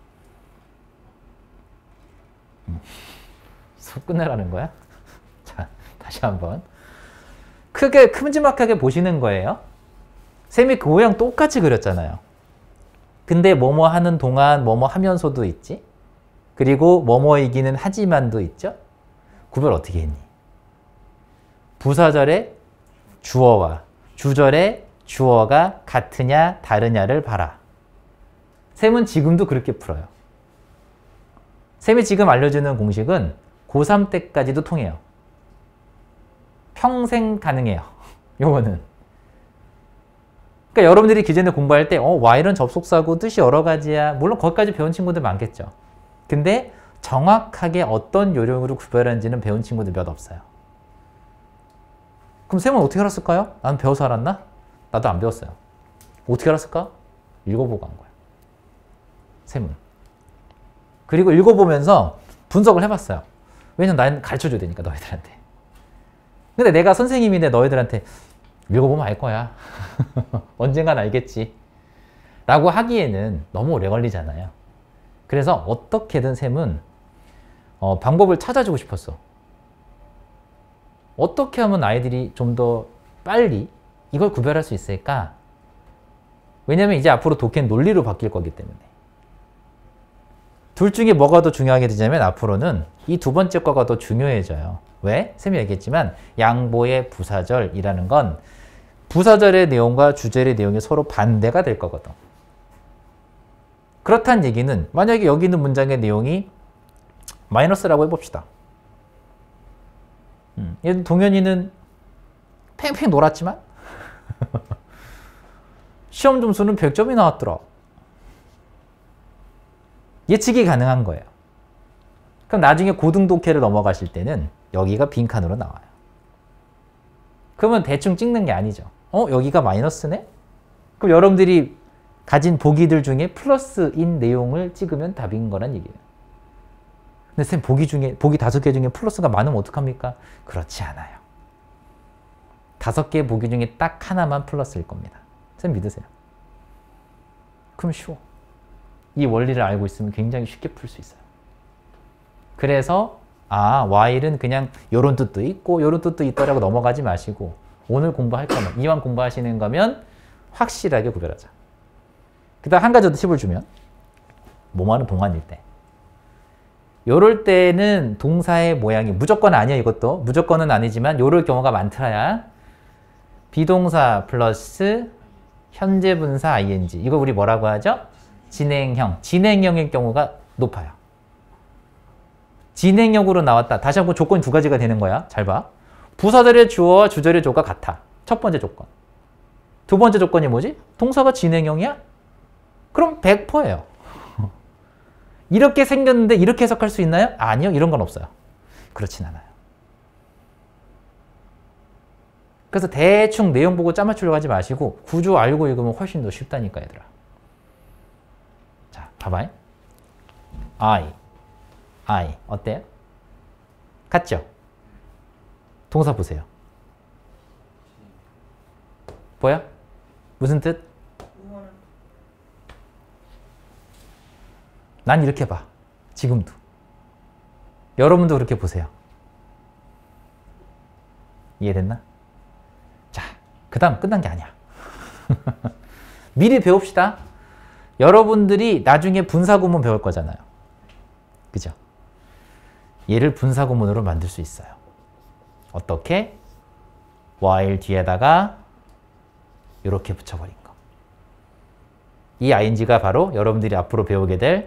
수업 끝내라는 거야? 자, 다시 한번. 크게 큼지막하게 보시는 거예요. 쌤이 그 모양 똑같이 그렸잖아요. 근데 뭐뭐 하는 동안 뭐뭐 하면서도 있지. 그리고 뭐뭐이기는 하지만도 있죠. 구별 어떻게 했니? 부사절에 주어와 주절에 주어가 같으냐 다르냐를 봐라. 쌤은 지금도 그렇게 풀어요. 쌤이 지금 알려주는 공식은 고3 때까지도 통해요. 평생 가능해요. 요거는. 그러니까 여러분들이 기존에 공부할 때 while은 접속사고 뜻이 여러 가지야. 물론 거기까지 배운 친구들 많겠죠. 근데 정확하게 어떤 요령으로 구별하는지는 배운 친구들 몇 없어요. 그럼 쌤은 어떻게 알았을까요? 나는 배워서 알았나? 나도 안 배웠어요. 어떻게 알았을까? 읽어보고 한 거야. 쌤은. 그리고 읽어보면서 분석을 해봤어요. 왜냐면 나는 가르쳐줘야 되니까 너희들한테. 근데 내가 선생님인데 너희들한테 읽어보면 알 거야. 언젠간 알겠지. 라고 하기에는 너무 오래 걸리잖아요. 그래서 어떻게든 쌤은 방법을 찾아주고 싶었어. 어떻게 하면 아이들이 좀 더 빨리 이걸 구별할 수 있을까? 왜냐면 이제 앞으로 독해는 논리로 바뀔 거기 때문에. 둘 중에 뭐가 더 중요하게 되냐면 앞으로는 이 두 번째 거가 더 중요해져요. 왜? 쌤이 얘기했지만 양보의 부사절이라는 건 부사절의 내용과 주절의 내용이 서로 반대가 될 거거든. 그렇다는 얘기는 만약에 여기 있는 문장의 내용이 마이너스라고 해봅시다. 얘는 동현이는 팽팽 놀았지만 시험 점수는 100점이 나왔더라. 예측이 가능한 거예요. 그럼 나중에 고등독해를 넘어가실 때는 여기가 빈칸으로 나와요. 그러면 대충 찍는 게 아니죠. 여기가 마이너스네? 그럼 여러분들이 가진 보기들 중에 플러스인 내용을 찍으면 답인 거란 얘기예요. 근데 쌤 보기 5개 중에 플러스가 많으면 어떡합니까? 그렇지 않아요. 5개 보기 중에 딱 하나만 플러스일 겁니다. 쌤 믿으세요. 그럼 쉬워. 이 원리를 알고 있으면 굉장히 쉽게 풀 수 있어요. 그래서 while은 그냥 요런 뜻도 있고 요런 뜻도 있더라고 넘어가지 마시고 오늘 공부할 거면 이왕 공부하시는 거면 확실하게 구별하자. 그 다음 한 가지 더 팁을 주면 뭐하는 동안일 때 요럴 때는 동사의 모양이 무조건 아니야. 이것도 무조건은 아니지만 요럴 경우가 많더라야. 비동사 플러스 현재 분사 ing 이거 우리 뭐라고 하죠? 진행형의 경우가 높아요. 진행형으로 나왔다. 다시 한번 조건이 두 가지가 되는 거야. 잘 봐. 부사절의 주어와 주절의 주어가 같아. 첫 번째 조건. 두 번째 조건이 뭐지? 동사가 진행형이야? 그럼 100%예요. 이렇게 생겼는데 이렇게 해석할 수 있나요? 아니요. 이런 건 없어요. 그렇진 않아요. 그래서 대충 내용 보고 짜맞추려고 하지 마시고 구조 알고 읽으면 훨씬 더 쉽다니까 얘들아. 자, 봐봐요. I 어때요? 같죠? 동사 보세요. 보여? 무슨 뜻? 난 이렇게 봐. 지금도. 여러분도 그렇게 보세요. 이해됐나? 자, 그 다음 끝난 게 아니야. 미리 배웁시다. 여러분들이 나중에 분사구문 배울 거잖아요. 그죠? 얘를 분사구문으로 만들 수 있어요. 어떻게? while 뒤에다가 이렇게 붙여버린 거. 이 ing가 바로 여러분들이 앞으로 배우게 될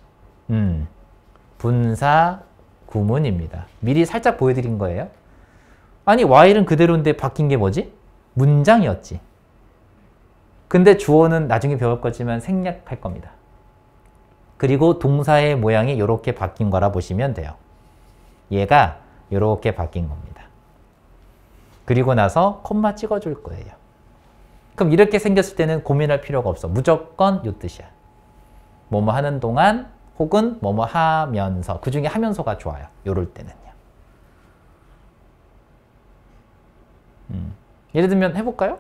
분사구문입니다. 미리 살짝 보여드린 거예요. 아니 while은 그대로인데 바뀐 게 뭐지? 문장이었지. 근데 주어는 나중에 배울 거지만 생략할 겁니다. 그리고 동사의 모양이 이렇게 바뀐 거라 보시면 돼요. 얘가 이렇게 바뀐 겁니다. 그리고 나서 콤마 찍어줄 거예요. 그럼 이렇게 생겼을 때는 고민할 필요가 없어. 무조건 이 뜻이야. 뭐뭐 하는 동안 혹은 뭐뭐 하면서. 그 중에 하면서가 좋아요. 요럴 때는요. 예를 들면 해볼까요?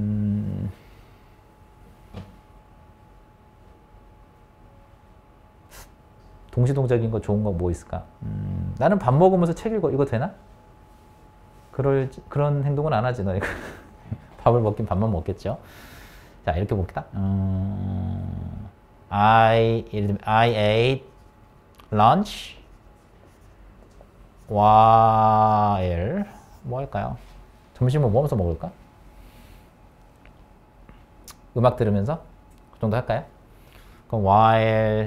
동시동작인 거 좋은 거 뭐 있을까? 나는 밥 먹으면서 책 읽어. 이거 되나? 그런 행동은 안 하지, 너 이거. 밥을 먹긴 밥만 먹겠죠. 자, 이렇게 봅시다. I ate lunch while 뭐 할까요? 점심을 뭐 하면서 먹을까? 음악 들으면서? 그 정도 할까요? 그럼 while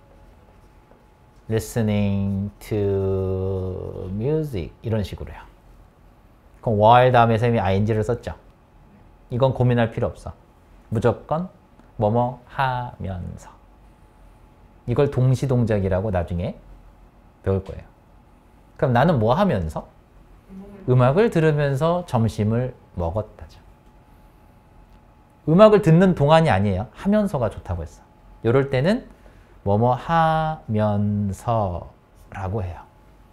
listening to music 이런 식으로요. 그럼 while 다음에 쌤이 ing를 썼죠. 이건 고민할 필요 없어. 무조건 뭐뭐 하면서. 이걸 동시동작이라고 나중에 배울 거예요. 그럼 나는 뭐 하면서? 음악을 들으면서 점심을 먹었다죠. 음악을 듣는 동안이 아니에요. 하면서가 좋다고 했어. 이럴 때는 뭐뭐 하면서라고 해요.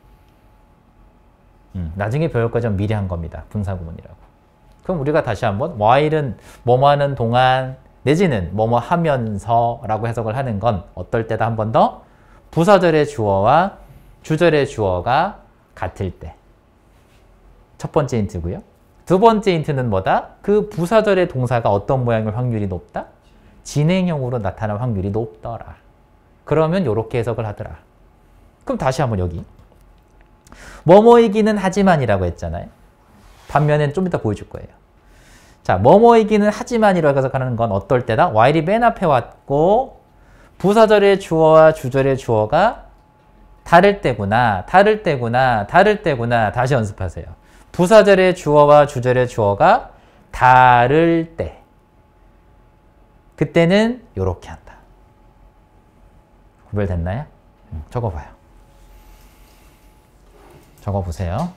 나중에 배울 거죠. 미리 한 겁니다. 분사구문이라고. 그럼 우리가 다시 한번 while은 뭐뭐 하는 동안 내지는 뭐뭐 하면서라고 해석을 하는 건 어떨 때다 한 번 더 부사절의 주어와 주절의 주어가 같을 때. 첫 번째 힌트고요. 두 번째 힌트는 뭐다? 그 부사절의 동사가 어떤 모양일 확률이 높다? 진행형으로 나타날 확률이 높더라. 그러면 이렇게 해석을 하더라. 그럼 다시 한번 여기 뭐뭐이기는 하지만이라고 했잖아요. 반면엔 좀 이따 보여줄 거예요. 자, 뭐뭐이기는 하지만이라고 해석하는 건 어떨 때다? while이 맨 앞에 왔고 부사절의 주어와 주절의 주어가 다를 때구나, 다를 때구나, 다를 때구나. 다시 연습하세요. 부사절의 주어와 주절의 주어가 다를 때. 그때는 이렇게 한다. 구별됐나요? 적어봐요. 적어보세요.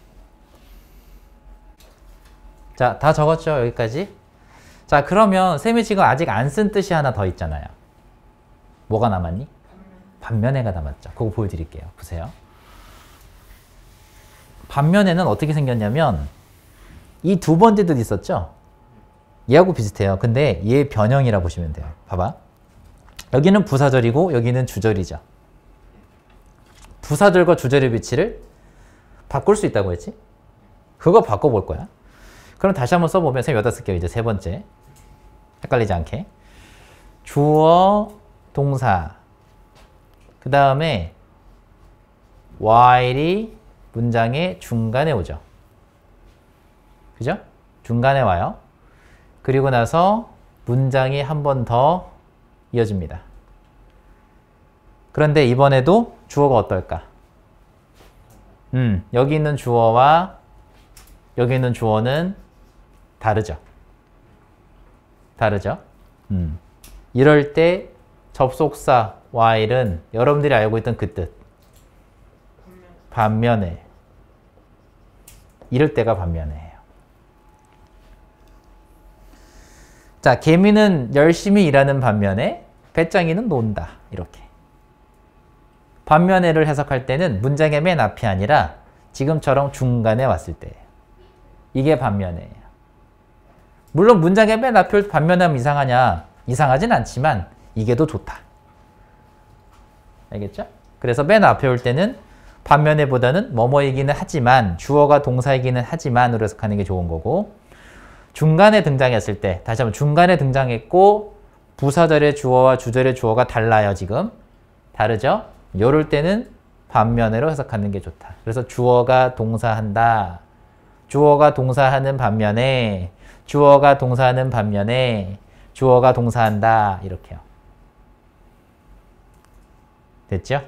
자, 다 적었죠? 여기까지? 자, 그러면 쌤이 지금 아직 안 쓴 뜻이 하나 더 있잖아요. 뭐가 남았니? 반면에가 남았죠. 그거 보여드릴게요. 보세요. 반면에는 어떻게 생겼냐면 이 두 번째 뜻 있었죠? 얘하고 비슷해요. 근데 얘 변형이라 보시면 돼요. 봐봐. 여기는 부사절이고 여기는 주절이죠. 부사절과 주절의 위치를 바꿀 수 있다고 했지? 그거 바꿔볼 거야. 그럼 다시 한번 써보면 쌤 여기다 쓸게요. 이제 세 번째. 헷갈리지 않게. 주어, 동사. 그 다음에 while이 문장의 중간에 오죠. 그죠? 중간에 와요. 그리고 나서 문장이 한 번 더 이어집니다. 그런데 이번에도 주어가 어떨까? 여기 있는 주어와 여기 있는 주어는 다르죠. 다르죠? 이럴 때 접속사 while은 여러분들이 알고 있던 그 뜻. 반면에. 이럴 때가 반면에예요. 자, 개미는 열심히 일하는 반면에 배짱이는 논다. 이렇게. 반면에를 해석할 때는 문장의 맨 앞이 아니라 지금처럼 중간에 왔을 때예요. 이게 반면에예요. 물론 문장의 맨 앞을 반면하면 이상하냐? 이상하진 않지만 이게 더 좋다. 알겠죠? 그래서 맨 앞에 올 때는 반면에보다는 뭐뭐이기는 하지만 주어가 동사이기는 하지만으로 해석하는 게 좋은 거고 중간에 등장했을 때 다시 한번 중간에 등장했고 부사절의 주어와 주절의 주어가 달라요. 지금 다르죠? 이럴 때는 반면에로 해석하는 게 좋다. 그래서 주어가 동사한다. 주어가 동사하는 반면에 주어가 동사하는 반면에 주어가 동사한다. 이렇게요. 됐죠?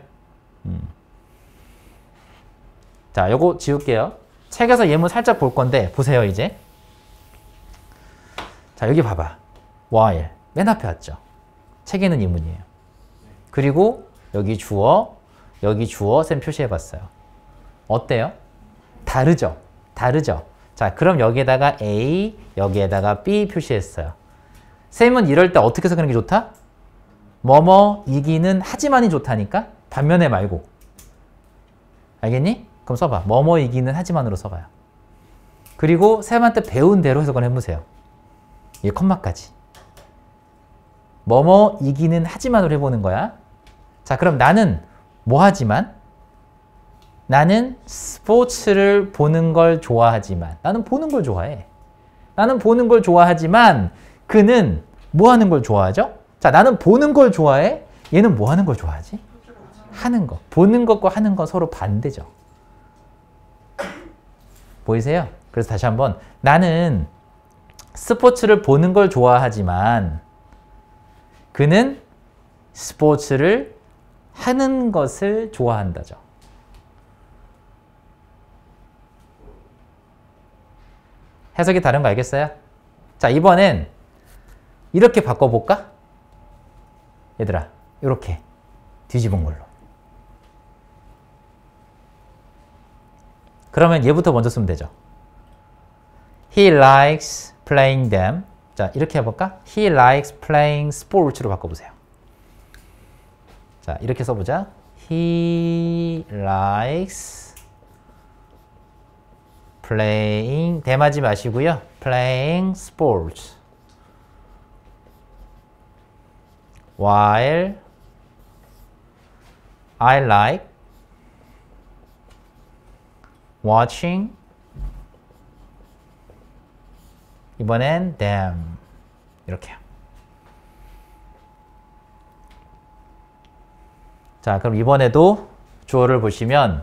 자, 요거 지울게요. 책에서 예문 살짝 볼 건데 보세요 이제. 자, 여기 봐봐. while. 맨 앞에 왔죠. 책에는 이문이에요. 그리고 여기 주어, 여기 주어 쌤 표시해봤어요. 어때요? 다르죠? 다르죠? 자, 그럼 여기에다가 A, 여기에다가 B 표시했어요. 쌤은 이럴 때 어떻게 써가는 게 좋다? 뭐뭐이기는 하지만이 좋다니까? 반면에 말고. 알겠니? 그럼 써봐. 뭐뭐이기는 하지만으로 써봐요. 그리고 쌤한테 배운 대로 해석을 해보세요. 이 컴마까지. 뭐뭐이기는 하지만으로 해보는 거야. 자, 그럼 나는 뭐 하지만? 나는 스포츠를 보는 걸 좋아하지만. 나는 보는 걸 좋아해. 나는 보는 걸 좋아하지만 그는 뭐 하는 걸 좋아하죠? 자, 나는 보는 걸 좋아해. 얘는 뭐 하는 걸 좋아하지? 하는 거. 보는 것과 하는 건 서로 반대죠. 보이세요? 그래서 다시 한번 나는 스포츠를 보는 걸 좋아하지만 그는 스포츠를 하는 것을 좋아한다죠. 해석이 다른 거 알겠어요? 자, 이번엔 이렇게 바꿔볼까? 얘들아, 이렇게 뒤집은 걸로. 그러면 얘부터 먼저 쓰면 되죠. He likes playing them. 자, 이렇게 해볼까? He likes playing sports로 바꿔보세요. 자, 이렇게 써보자. He likes playing, 대마지 마시고요. playing sports. While I like watching, 이번엔 them. 이렇게요. 자, 그럼 이번에도 주어를 보시면,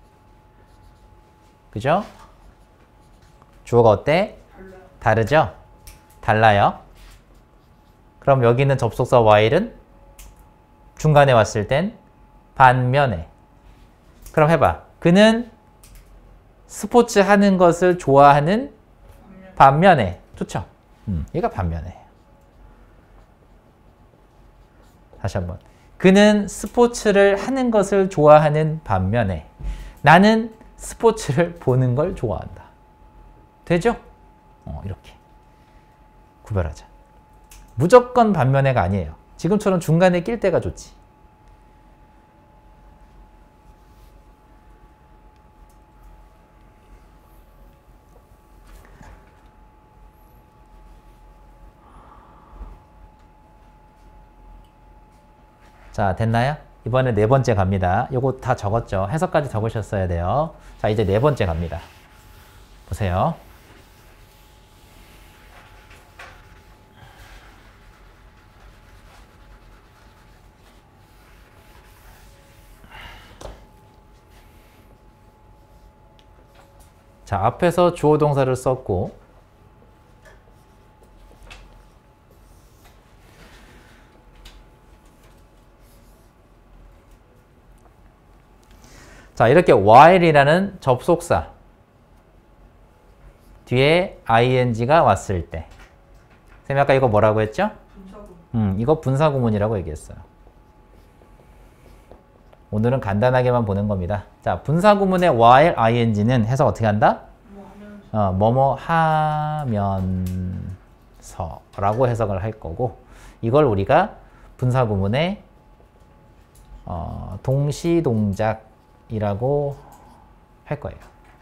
그죠? 주어가 어때? 다르죠? 달라요. 그럼 여기 있는 접속사 while은 중간에 왔을 땐 반면에. 그럼 해봐. 그는 스포츠 하는 것을 좋아하는 반면에. 좋죠? 얘가 반면에. 다시 한번. 그는 스포츠를 하는 것을 좋아하는 반면에 나는 스포츠를 보는 걸 좋아한다. 되죠? 이렇게 구별하자. 무조건 반면에가 아니에요. 지금처럼 중간에 낄 때가 좋지. 자, 됐나요? 이번에 네 번째 갑니다. 요거 다 적었죠? 해석까지 적으셨어야 돼요. 자, 이제 네 번째 갑니다. 보세요. 자, 앞에서 주어 동사를 썼고 자, 이렇게 while이라는 접속사 뒤에 ing가 왔을 때 쌤이 아까 이거 뭐라고 했죠? 이거 분사구문이라고 얘기했어요. 오늘은 간단하게만 보는 겁니다. 자, 분사구문의 while ing는 해석 어떻게 한다? 뭐뭐 하면서 라고 해석을 할 거고 이걸 우리가 분사구문의 동시동작이라고 할 거예요.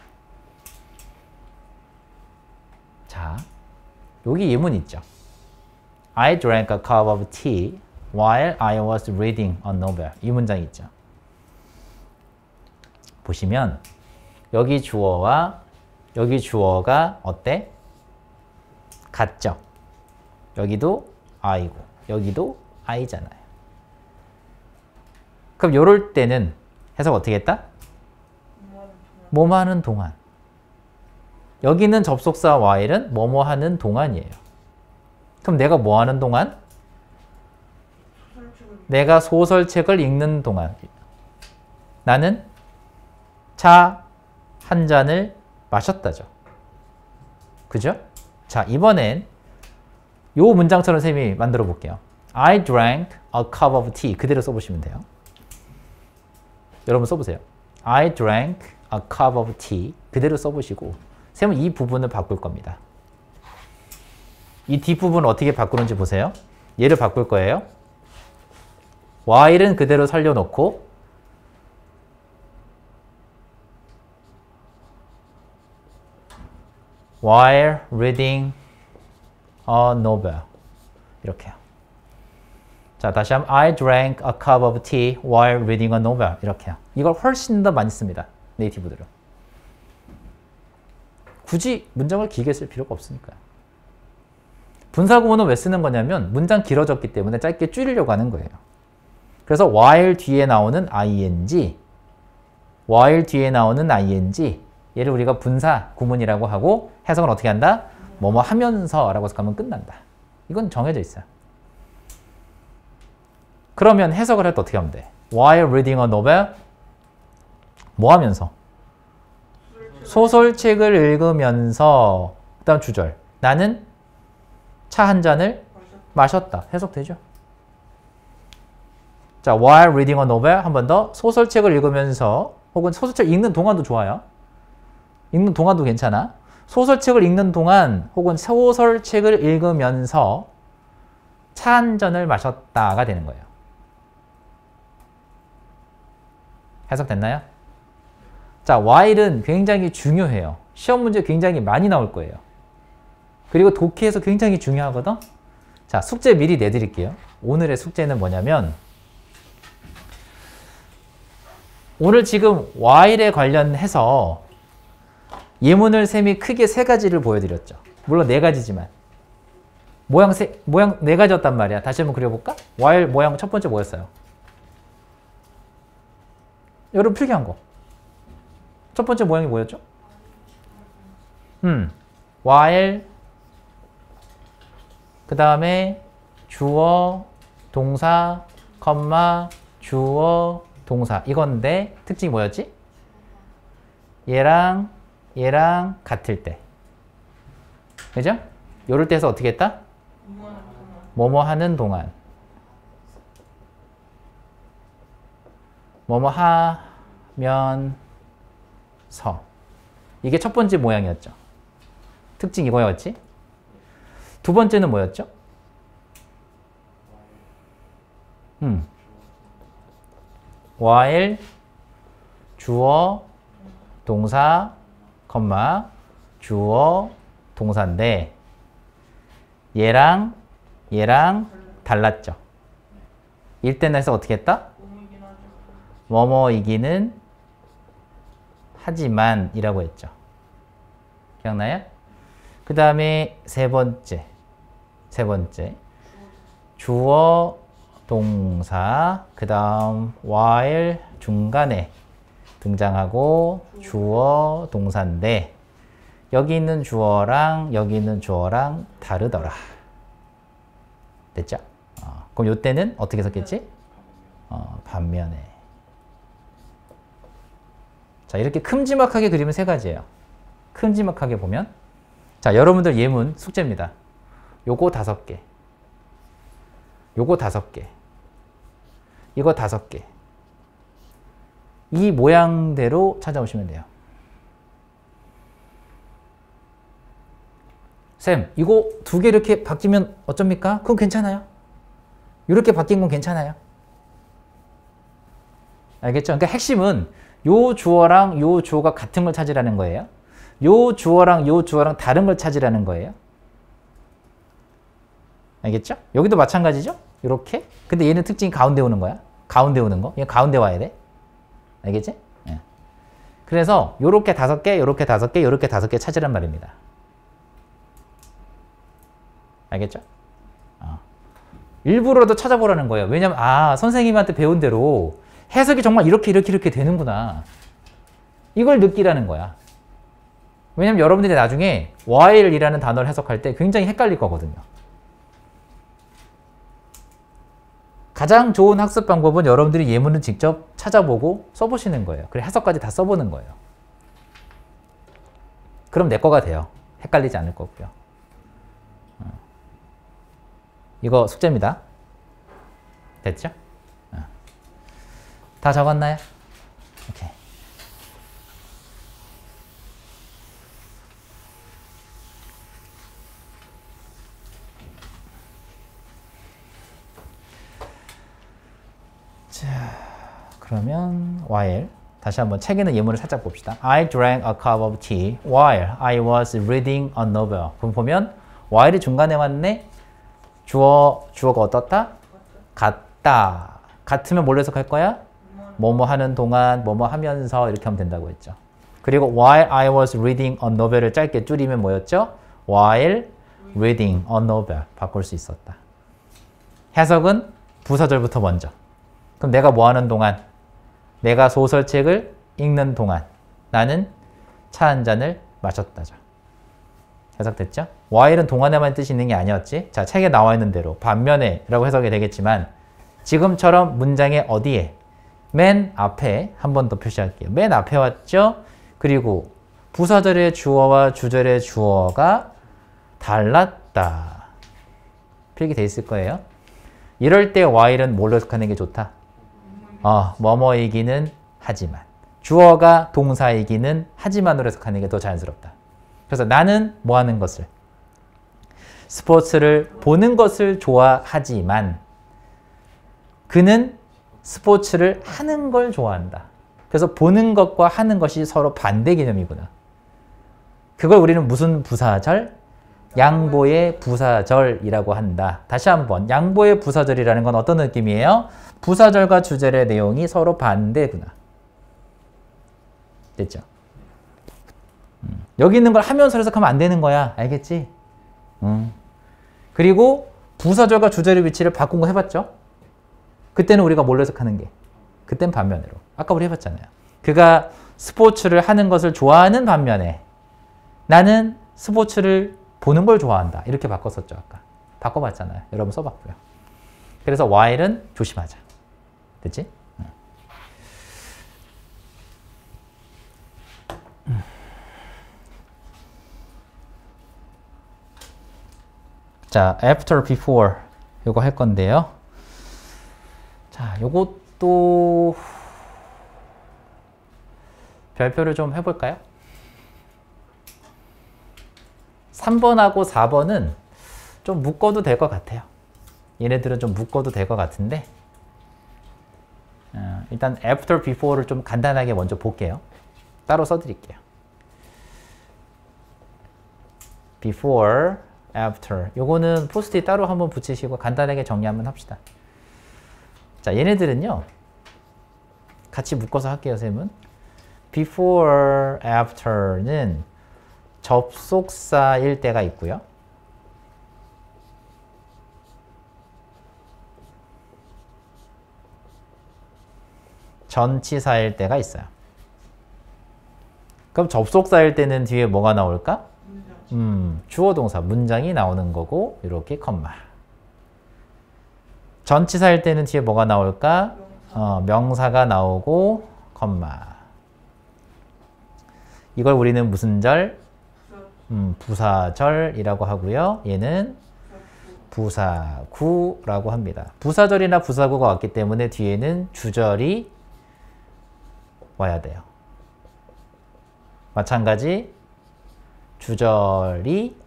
자, 여기 예문 있죠. I drank a cup of tea while I was reading a novel. 이 문장 있죠. 보시면 여기 주어와 여기 주어가 어때? 같죠? 여기도 I고 여기도 I잖아요. 그럼 이럴 때는 해석 어떻게 했다? 뭐뭐 하는 동안. 여기는 접속사 while은 뭐뭐 하는 동안이에요. 그럼 내가 뭐 하는 동안? 내가 소설책을 읽는 동안. 나는 차 한 잔을 마셨다죠. 그죠? 자, 이번엔 요 문장처럼 쌤이 만들어 볼게요. I drank a cup of tea. 그대로 써보시면 돼요. 여러분 써보세요. I drank a cup of tea. 그대로 써보시고 쌤은 이 부분을 바꿀 겁니다. 이 뒷부분을 어떻게 바꾸는지 보세요. 얘를 바꿀 거예요. while은 그대로 살려놓고 while reading a novel 이렇게요. 자, 다시 한번 I drank a cup of tea while reading a novel 이렇게요. 이걸 훨씬 더 많이 씁니다. 네이티브들은. 굳이 문장을 길게 쓸 필요가 없으니까요. 분사구문은 왜 쓰는 거냐면 문장 길어졌기 때문에 짧게 줄이려고 하는 거예요. 그래서 while 뒤에 나오는 ing, while 뒤에 나오는 ing 얘를 우리가 분사 구문이라고 하고 해석은 어떻게 한다? 뭐뭐 하면서 라고 해석하면 끝난다. 이건 정해져 있어요. 그러면 해석을 할 때 어떻게 하면 돼? While reading a novel 뭐 하면서? 소설책을 읽으면서 그 다음 주절 나는 차 한 잔을 마셨다. 해석되죠? 자, while reading a novel 한 번 더 소설책을 읽으면서 혹은 소설책 읽는 동안도 좋아요. 읽는 동안도 괜찮아. 소설책을 읽는 동안 혹은 소설책을 읽으면서 차 한 잔을 마셨다가 되는 거예요. 해석됐나요? 자, while은 굉장히 중요해요. 시험 문제 굉장히 많이 나올 거예요. 그리고 독해에서 굉장히 중요하거든. 자, 숙제 미리 내드릴게요. 오늘의 숙제는 뭐냐면 오늘 지금 while에 관련해서 예문을 쌤이 크게 세 가지를 보여드렸죠. 물론 네 가지지만 모양 네 가지였단 말이야. 다시 한번 그려볼까? while 모양 첫 번째 뭐였어요? 여러분 필기한 거. 첫 번째 모양이 뭐였죠? while 그 다음에 주어, 동사, 컴마, 주어, 동사 이건데 특징이 뭐였지? 얘랑 같을 때. 그죠? 요럴 때에서 어떻게 했다? 뭐뭐 하는 동안. 뭐뭐 하면서. 이게 첫 번째 모양이었죠. 특징 이거였지? 두 번째는 뭐였죠? while 주어, 동사, 컴마, 주어, 동사인데 얘랑 달랐죠. 일대에서 어떻게 했다? 뭐뭐이기는 하지만 이라고 했죠. 기억나요? 그 다음에 세 번째 주어, 동사, 그 다음 while 중간에 등장하고 주어, 동사인데 여기 있는 주어랑 여기 있는 주어랑 다르더라. 됐죠? 그럼 이때는 어떻게 썼겠지? 반면에. 자, 이렇게 큼지막하게 그리면 세 가지예요. 큼지막하게 보면. 자, 여러분들 예문 숙제입니다. 요거 5개. 요거 5개. 이거 5개. 이 모양대로 찾아오시면 돼요. 쌤, 이거 2개 이렇게 바뀌면 어쩝니까? 그건 괜찮아요. 이렇게 바뀐 건 괜찮아요. 알겠죠? 그러니까 핵심은 요 주어랑 요 주어가 같은 걸 찾으라는 거예요. 요 주어랑 요 주어랑 다른 걸 찾으라는 거예요. 알겠죠? 여기도 마찬가지죠? 이렇게. 근데 얘는 특징이 가운데 오는 거야. 가운데 오는 거. 얘 가운데 와야 돼. 알겠지? 예. 그래서 요렇게 5개, 요렇게 5개, 요렇게 5개 찾으란 말입니다. 알겠죠? 일부러도 찾아보라는 거예요. 왜냐면 선생님한테 배운 대로 해석이 정말 이렇게 되는구나. 이걸 느끼라는 거야. 왜냐면 여러분들이 나중에 while이라는 단어를 해석할 때 굉장히 헷갈릴 거거든요. 가장 좋은 학습 방법은 여러분들이 예문을 직접 찾아보고 써보시는 거예요. 그리고 해석까지 다 써보는 거예요. 그럼 내 거가 돼요. 헷갈리지 않을 거고요. 이거 숙제입니다. 됐죠? 다 적었나요? 오케이. 자, 그러면 while 다시 한번 책에 있는 예문을 살짝 봅시다. I drank a cup of tea while I was reading a novel. 그럼 보면 while이 중간에 왔네. 주어가 어떻다? 같다. 같으면 뭘로 해석할 거야? 뭐뭐 하는 동안, 뭐뭐 하면서 이렇게 하면 된다고 했죠. 그리고 while I was reading a novel을 짧게 줄이면 뭐였죠? while reading a novel 바꿀 수 있었다. 해석은 부사절부터 먼저. 그럼 내가 뭐 하는 동안? 내가 소설책을 읽는 동안 나는 차 한 잔을 마셨다죠. 해석됐죠? while은 동안에만 뜻이 있는 게 아니었지. 자, 책에 나와 있는 대로 반면에 라고 해석이 되겠지만 지금처럼 문장의 어디에? 맨 앞에 한 번 더 표시할게요. 맨 앞에 왔죠? 그리고 부사절의 주어와 주절의 주어가 달랐다. 필기돼 있을 거예요. 이럴 때 while은 뭘로 해석하는 게 좋다? 뭐뭐이기는 하지만. 주어가 동사이기는 하지만으로 해석하는 게 더 자연스럽다. 그래서 나는 뭐 하는 것을? 스포츠를 보는 것을 좋아하지만 그는 스포츠를 하는 걸 좋아한다. 그래서 보는 것과 하는 것이 서로 반대 개념이구나. 그걸 우리는 무슨 부사절? 양보의 부사절이라고 한다. 다시 한번 양보의 부사절이라는 건 어떤 느낌이에요? 부사절과 주절의 내용이 서로 반대구나. 됐죠? 여기 있는 걸 하면서 해석하면 안 되는 거야. 알겠지? 그리고 부사절과 주절의 위치를 바꾼 거 해봤죠? 그때는 우리가 뭘로 해석하는 게? 그땐 반면으로. 아까 우리 해봤잖아요. 그가 스포츠를 하는 것을 좋아하는 반면에 나는 스포츠를 보는 걸 좋아한다. 이렇게 바꿨었죠. 아까. 바꿔봤잖아요. 여러분 써봤고요. 그래서 while은 조심하자. 됐지? 자, after, before 요거 할 건데요. 자, 요것도 별표를 좀 해볼까요? 3번하고 4번은 좀 묶어도 될 것 같아요. 얘네들은 좀 묶어도 될 것 같은데 일단 after, before를 좀 간단하게 먼저 볼게요. 따로 써드릴게요. before, after 요거는 포스트잇 따로 한번 붙이시고 간단하게 정리 한번 합시다. 자, 얘네들은요 같이 묶어서 할게요. 쌤은 before, after는 접속사일 때가 있고요. 전치사일 때가 있어요. 그럼 접속사일 때는 뒤에 뭐가 나올까? 주어 동사 문장이 나오는 거고 이렇게 컴마. 전치사일 때는 뒤에 뭐가 나올까? 명사가 나오고 컴마. 이걸 우리는 무슨 절? 부사절이라고 하고요. 얘는 부사구라고 합니다. 부사절이나 부사구가 왔기 때문에 뒤에는 주절이 와야 돼요. 마찬가지 주절이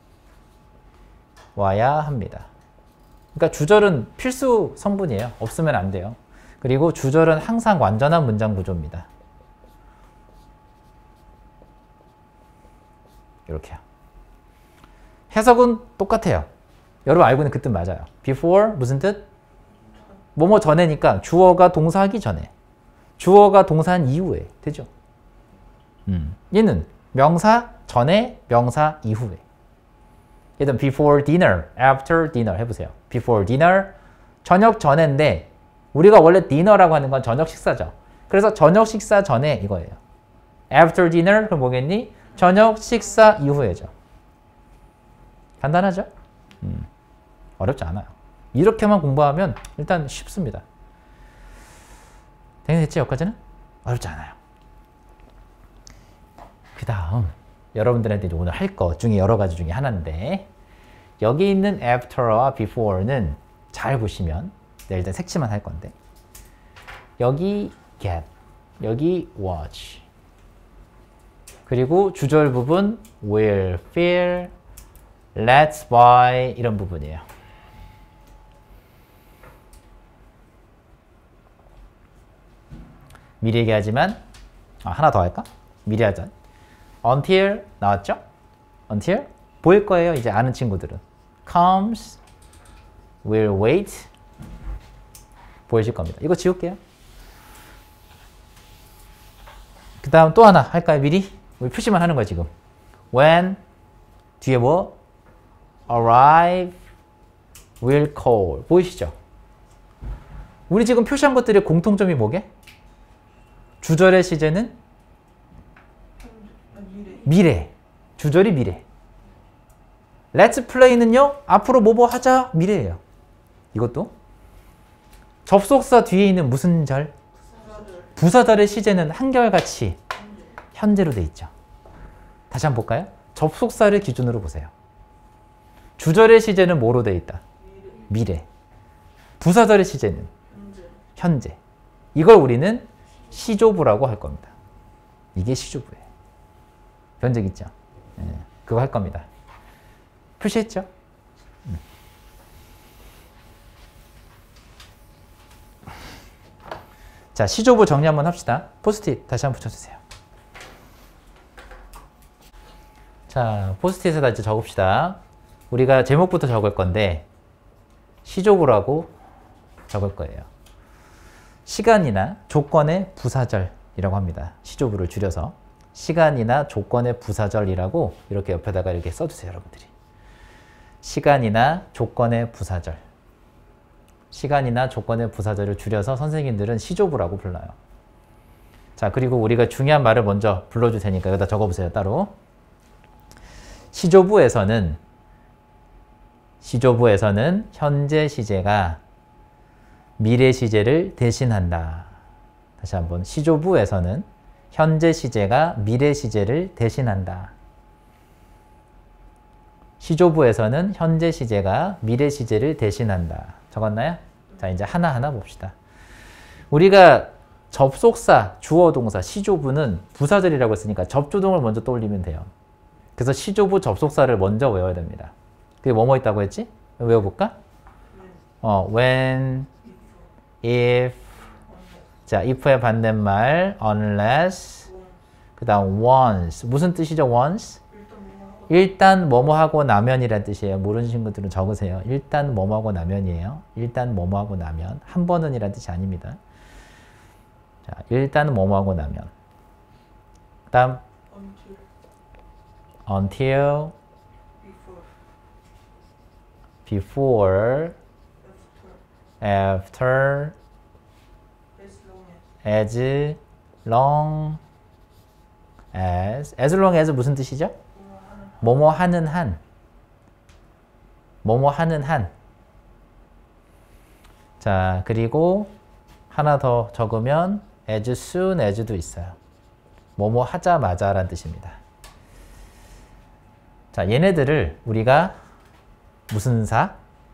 와야 합니다. 그러니까 주절은 필수 성분이에요. 없으면 안 돼요. 그리고 주절은 항상 완전한 문장 구조입니다. 이렇게요. 해석은 똑같아요. 여러분 알고 있는 그 뜻 맞아요. before 무슨 뜻? 뭐뭐 전에니까 주어가 동사하기 전에. 주어가 동사한 이후에. 되죠? 얘는 명사 전에, 명사 이후에. 예를 들면 before dinner, after dinner 해보세요. before dinner, 저녁 전인데 우리가 원래 dinner라고 하는 건 저녁 식사죠. 그래서 저녁 식사 전에 이거예요. after dinner, 그럼 뭐겠니? 저녁 식사 이후에죠. 간단하죠? 어렵지 않아요. 이렇게만 공부하면 일단 쉽습니다. 됐지? 여기까지는? 어렵지 않아요. 그 다음 여러분들한테 오늘 할 것 중에 여러 가지 중에 하나인데 여기 있는 after와 before는 잘 보시면 내가 일단 색칠만 할 건데 여기 get, 여기 watch 그리고 주절 부분 will, feel, let's buy 이런 부분이에요. 미리 얘기하지만 하나 더 할까? 미리 하자. until 나왔죠? until 보일 거예요. 이제 아는 친구들은 comes, will wait 보이실 겁니다. 이거 지울게요. 그 다음 또 하나 할까요? 미리? 우리 표시만 하는 거야 지금. when 뒤에 뭐? arrive, will call 보이시죠? 우리 지금 표시한 것들의 공통점이 뭐게? 주절의 시제는 미래. 주절이 미래. Let's play는요. 앞으로 뭐 하자. 미래예요. 이것도. 접속사 뒤에 있는 무슨 절? 부사절의 시제는 한결같이 현재로 돼 있죠. 다시 한번 볼까요? 접속사를 기준으로 보세요. 주절의 시제는 뭐로 돼 있다? 미래. 부사절의 시제는 현재. 이걸 우리는 시조부라고 할 겁니다. 이게 시조부예요. 변적 있죠? 그거 할 겁니다. 표시했죠? 자, 시조부 정리 한번 합시다. 포스트잇 다시 한번 붙여주세요. 자, 포스트잇에다 이제 적읍시다. 우리가 제목부터 적을 건데 시조부라고 적을 거예요. 시간이나 조건의 부사절이라고 합니다. 시조부를 줄여서 시간이나 조건의 부사절이라고 이렇게 옆에다가 이렇게 써주세요, 여러분들이. 시간이나 조건의 부사절. 시간이나 조건의 부사절을 줄여서 선생님들은 시조부라고 불러요. 자, 그리고 우리가 중요한 말을 먼저 불러줄 테니까 여기다 적어보세요, 따로. 시조부에서는 현재 시제가 미래 시제를 대신한다. 다시 한번. 시조부에서는 현재 시제가 미래 시제를 대신한다. 시조부에서는 현재 시제가 미래 시제를 대신한다. 적었나요? 자, 이제 하나하나 봅시다. 우리가 접속사, 주어, 동사, 시조부는 부사절이라고 했으니까 접조동을 먼저 떠올리면 돼요. 그래서 시조부 접속사를 먼저 외워야 됩니다. 그게 뭐뭐 있다고 했지? 외워볼까? when, if, 자, if의 반대말 unless, 그 다음 once. 무슨 뜻이죠, once? 일단 뭐뭐 하고 나면이란 뜻이에요. 모르는 친구들은 적으세요. 일단 뭐뭐 하고 나면이에요. 일단 뭐뭐 하고 나면. 한 번은 이란 뜻이 아닙니다. 자, 일단 뭐뭐 하고 나면. 그 다음 until, before, after, as long as 무슨 뜻이죠? 뭐뭐 하는 한. 뭐뭐 하는 한. 자, 그리고 하나 더 적으면 as soon as도 있어요. 뭐뭐 하자마자 라는 뜻입니다. 자, 얘네들을 우리가 무슨 사?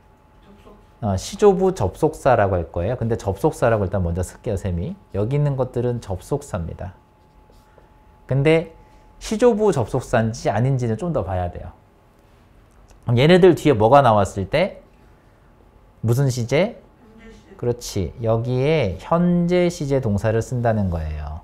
시조부 접속사라고 할 거예요. 근데 접속사라고 일단 먼저 쓸게요, 쌤이. 여기 있는 것들은 접속사입니다. 근데 시조부 접속사인지 아닌지는 좀 더 봐야 돼요. 얘네들 뒤에 뭐가 나왔을 때 무슨 시제? 그렇지. 여기에 현재 시제 동사를 쓴다는 거예요.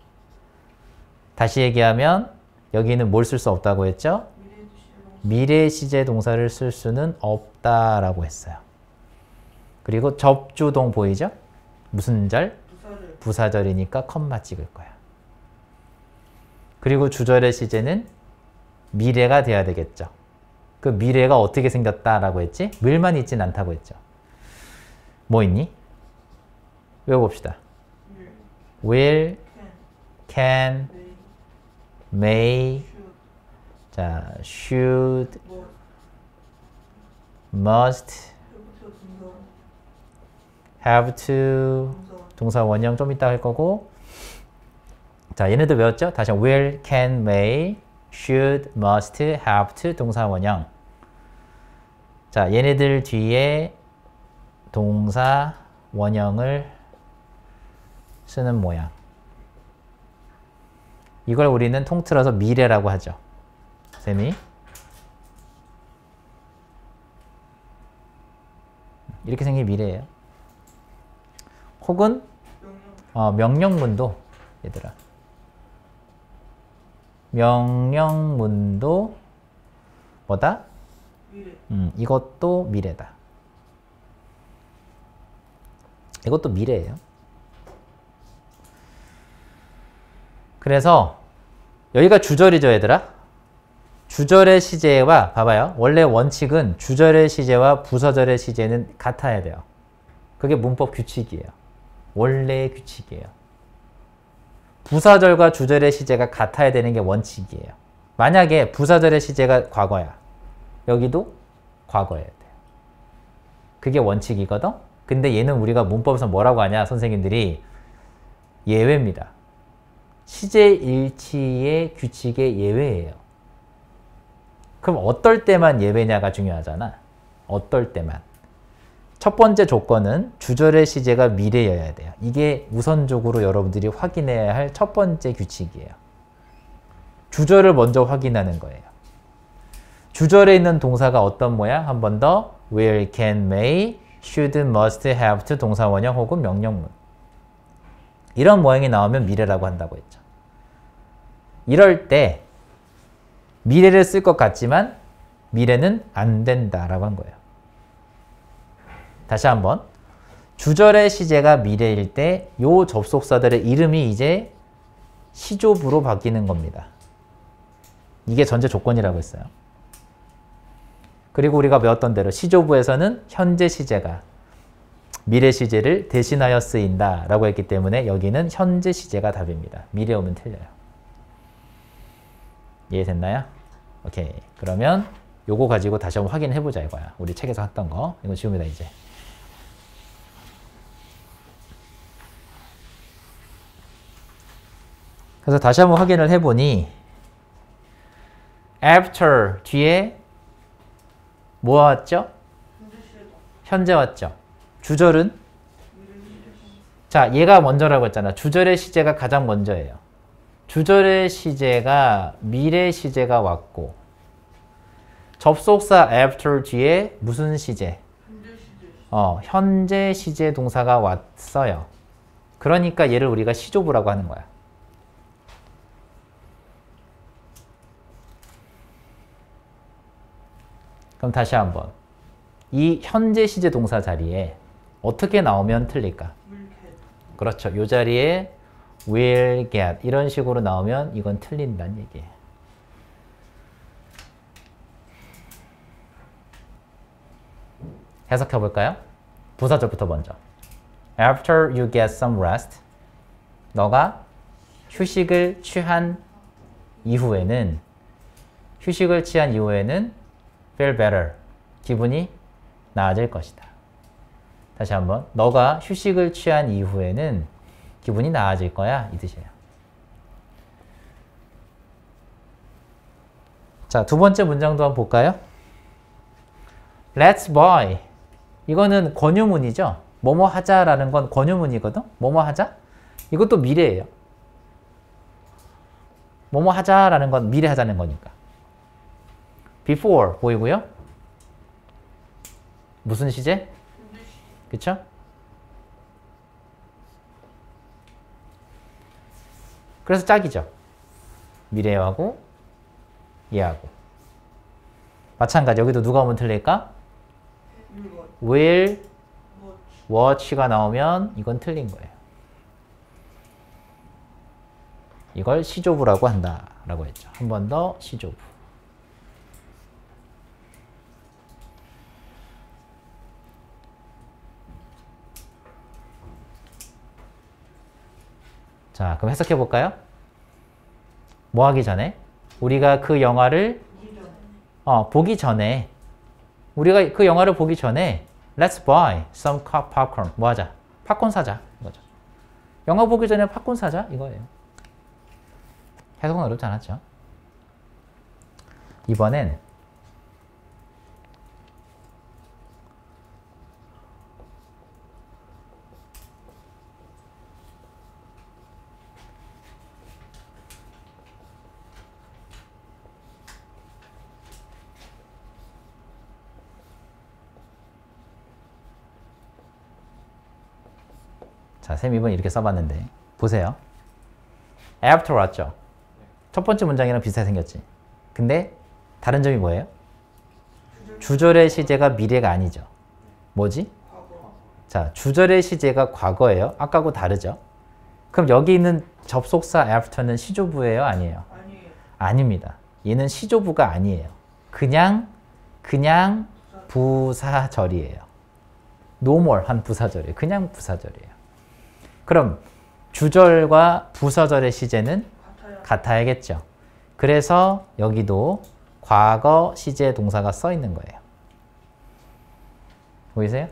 다시 얘기하면 여기는 뭘 쓸 수 없다고 했죠? 미래 시제 동사를 쓸 수는 없다라고 했어요. 그리고 접주동 보이죠? 무슨 절? 부사절이니까 컴마 찍을 거야. 그리고 주절의 시제는 미래가 돼야 되겠죠. 그 미래가 어떻게 생겼다라고 했지? will만 있진 않다고 했죠. 뭐 있니? 외워봅시다. will, can, may, 자, should, must, have to, 동사 원형 좀 이따 할 거고. 자, 얘네들 외웠죠? 다시 will, can, may, should, must, have to 동사 원형. 자, 얘네들 뒤에 동사 원형을 쓰는 모양. 이걸 우리는 통틀어서 미래라고 하죠. 쌤이 이렇게 생긴 미래예요. 혹은 명령문도 얘들아. 명령문도 뭐다? 미래. 이것도 미래다. 이것도 미래예요. 그래서 여기가 주절이죠, 얘들아. 주절의 시제와 봐봐요. 원래 원칙은 주절의 시제와 부서절의 시제는 같아야 돼요. 그게 문법 규칙이에요. 원래의 규칙이에요. 부사절과 주절의 시제가 같아야 되는 게 원칙이에요. 만약에 부사절의 시제가 과거야. 여기도 과거여야 돼요. 그게 원칙이거든. 근데 얘는 우리가 문법에서 뭐라고 하냐, 선생님들이 예외입니다. 시제 일치의 규칙의 예외예요. 그럼 어떨 때만 예외냐가 중요하잖아. 어떨 때만. 첫 번째 조건은 주절의 시제가 미래여야 돼요. 이게 우선적으로 여러분들이 확인해야 할 첫 번째 규칙이에요. 주절을 먼저 확인하는 거예요. 주절에 있는 동사가 어떤 모양? 한 번 더. will, can, may, should, must, have to 동사 원형 혹은 명령문. 이런 모양이 나오면 미래라고 한다고 했죠. 이럴 때 미래를 쓸 것 같지만 미래는 안 된다라고 한 거예요. 다시 한번. 주절의 시제가 미래일 때 요 접속사들의 이름이 이제 시조부로 바뀌는 겁니다. 이게 전제 조건이라고 했어요. 그리고 우리가 배웠던 대로 시조부에서는 현재 시제가 미래 시제를 대신하여 쓰인다 라고 했기 때문에 여기는 현재 시제가 답입니다. 미래 오면 틀려요. 이해됐나요? 오케이. 그러면 요거 가지고 다시 한번 확인해보자 이거야. 우리 책에서 했던 거. 이거 지웁니다 이제. 그래서 다시 한번 확인을 해보니 after 뒤에 뭐 왔죠? 현재 왔죠. 주절은? 자, 얘가 먼저라고 했잖아. 주절의 시제가 가장 먼저예요. 주절의 시제가 미래 시제가 왔고 접속사 after 뒤에 무슨 시제? 현재 시제 동사가 왔어요. 그러니까 얘를 우리가 시조부라고 하는 거야. 그럼 다시 한번. 이 현재 시제 동사 자리에 어떻게 나오면 틀릴까? 그렇죠. 이 자리에 will get 이런 식으로 나오면 이건 틀린다는 얘기예요. 해석해 볼까요? 부사절부터 먼저. After you get some rest, 너가 휴식을 취한 이후에는 feel better, 기분이 나아질 것이다. 다시 한번. 너가 휴식을 취한 이후에는 기분이 나아질 거야. 이 뜻이에요. 자, 두 번째 문장도 한번 볼까요? Let's buy. 이거는 권유문이죠. 뭐뭐 하자라는 건 권유문이거든. 뭐뭐 하자. 이것도 미래예요. 뭐뭐 하자라는 건 미래 하자는 거니까. before 보이고요. 무슨 시제? 그쵸? 그래서 짝이죠. 미래하고 얘하고. 마찬가지. 여기도 누가 오면 틀릴까? will, watch가 나오면 이건 틀린 거예요. 이걸 시조부라고 한다라고 했죠. 한 번 더 시조부. 자, 그럼 해석해 볼까요? 뭐 하기 전에? 우리가 그 영화를 보기 전에 우리가 그 영화를 보기 전에 Let's buy some popcorn. 뭐 하자? 팝콘 사자. 이거죠. 영화 보기 전에 팝콘 사자. 이거예요. 해석은 어렵지 않았죠? 이번엔 자, 쌤 이번 이렇게 써봤는데 보세요. after 왔죠? 첫 번째 문장이랑 비슷하게 생겼지. 근데 다른 점이 뭐예요? 주절의 시제가 미래가 아니죠. 뭐지? 자, 주절의 시제가 과거예요. 아까하고 다르죠? 그럼 여기 있는 접속사 after는 시조부예요? 아니에요? 아닙니다. 얘는 시조부가 아니에요. 그냥 부사절이에요. 노멀한 부사절이에요. 그냥 부사절이에요. 그럼 주절과 부사절의 시제는 같아야겠죠. 그래서 여기도 과거 시제 동사가 써 있는 거예요. 보이세요?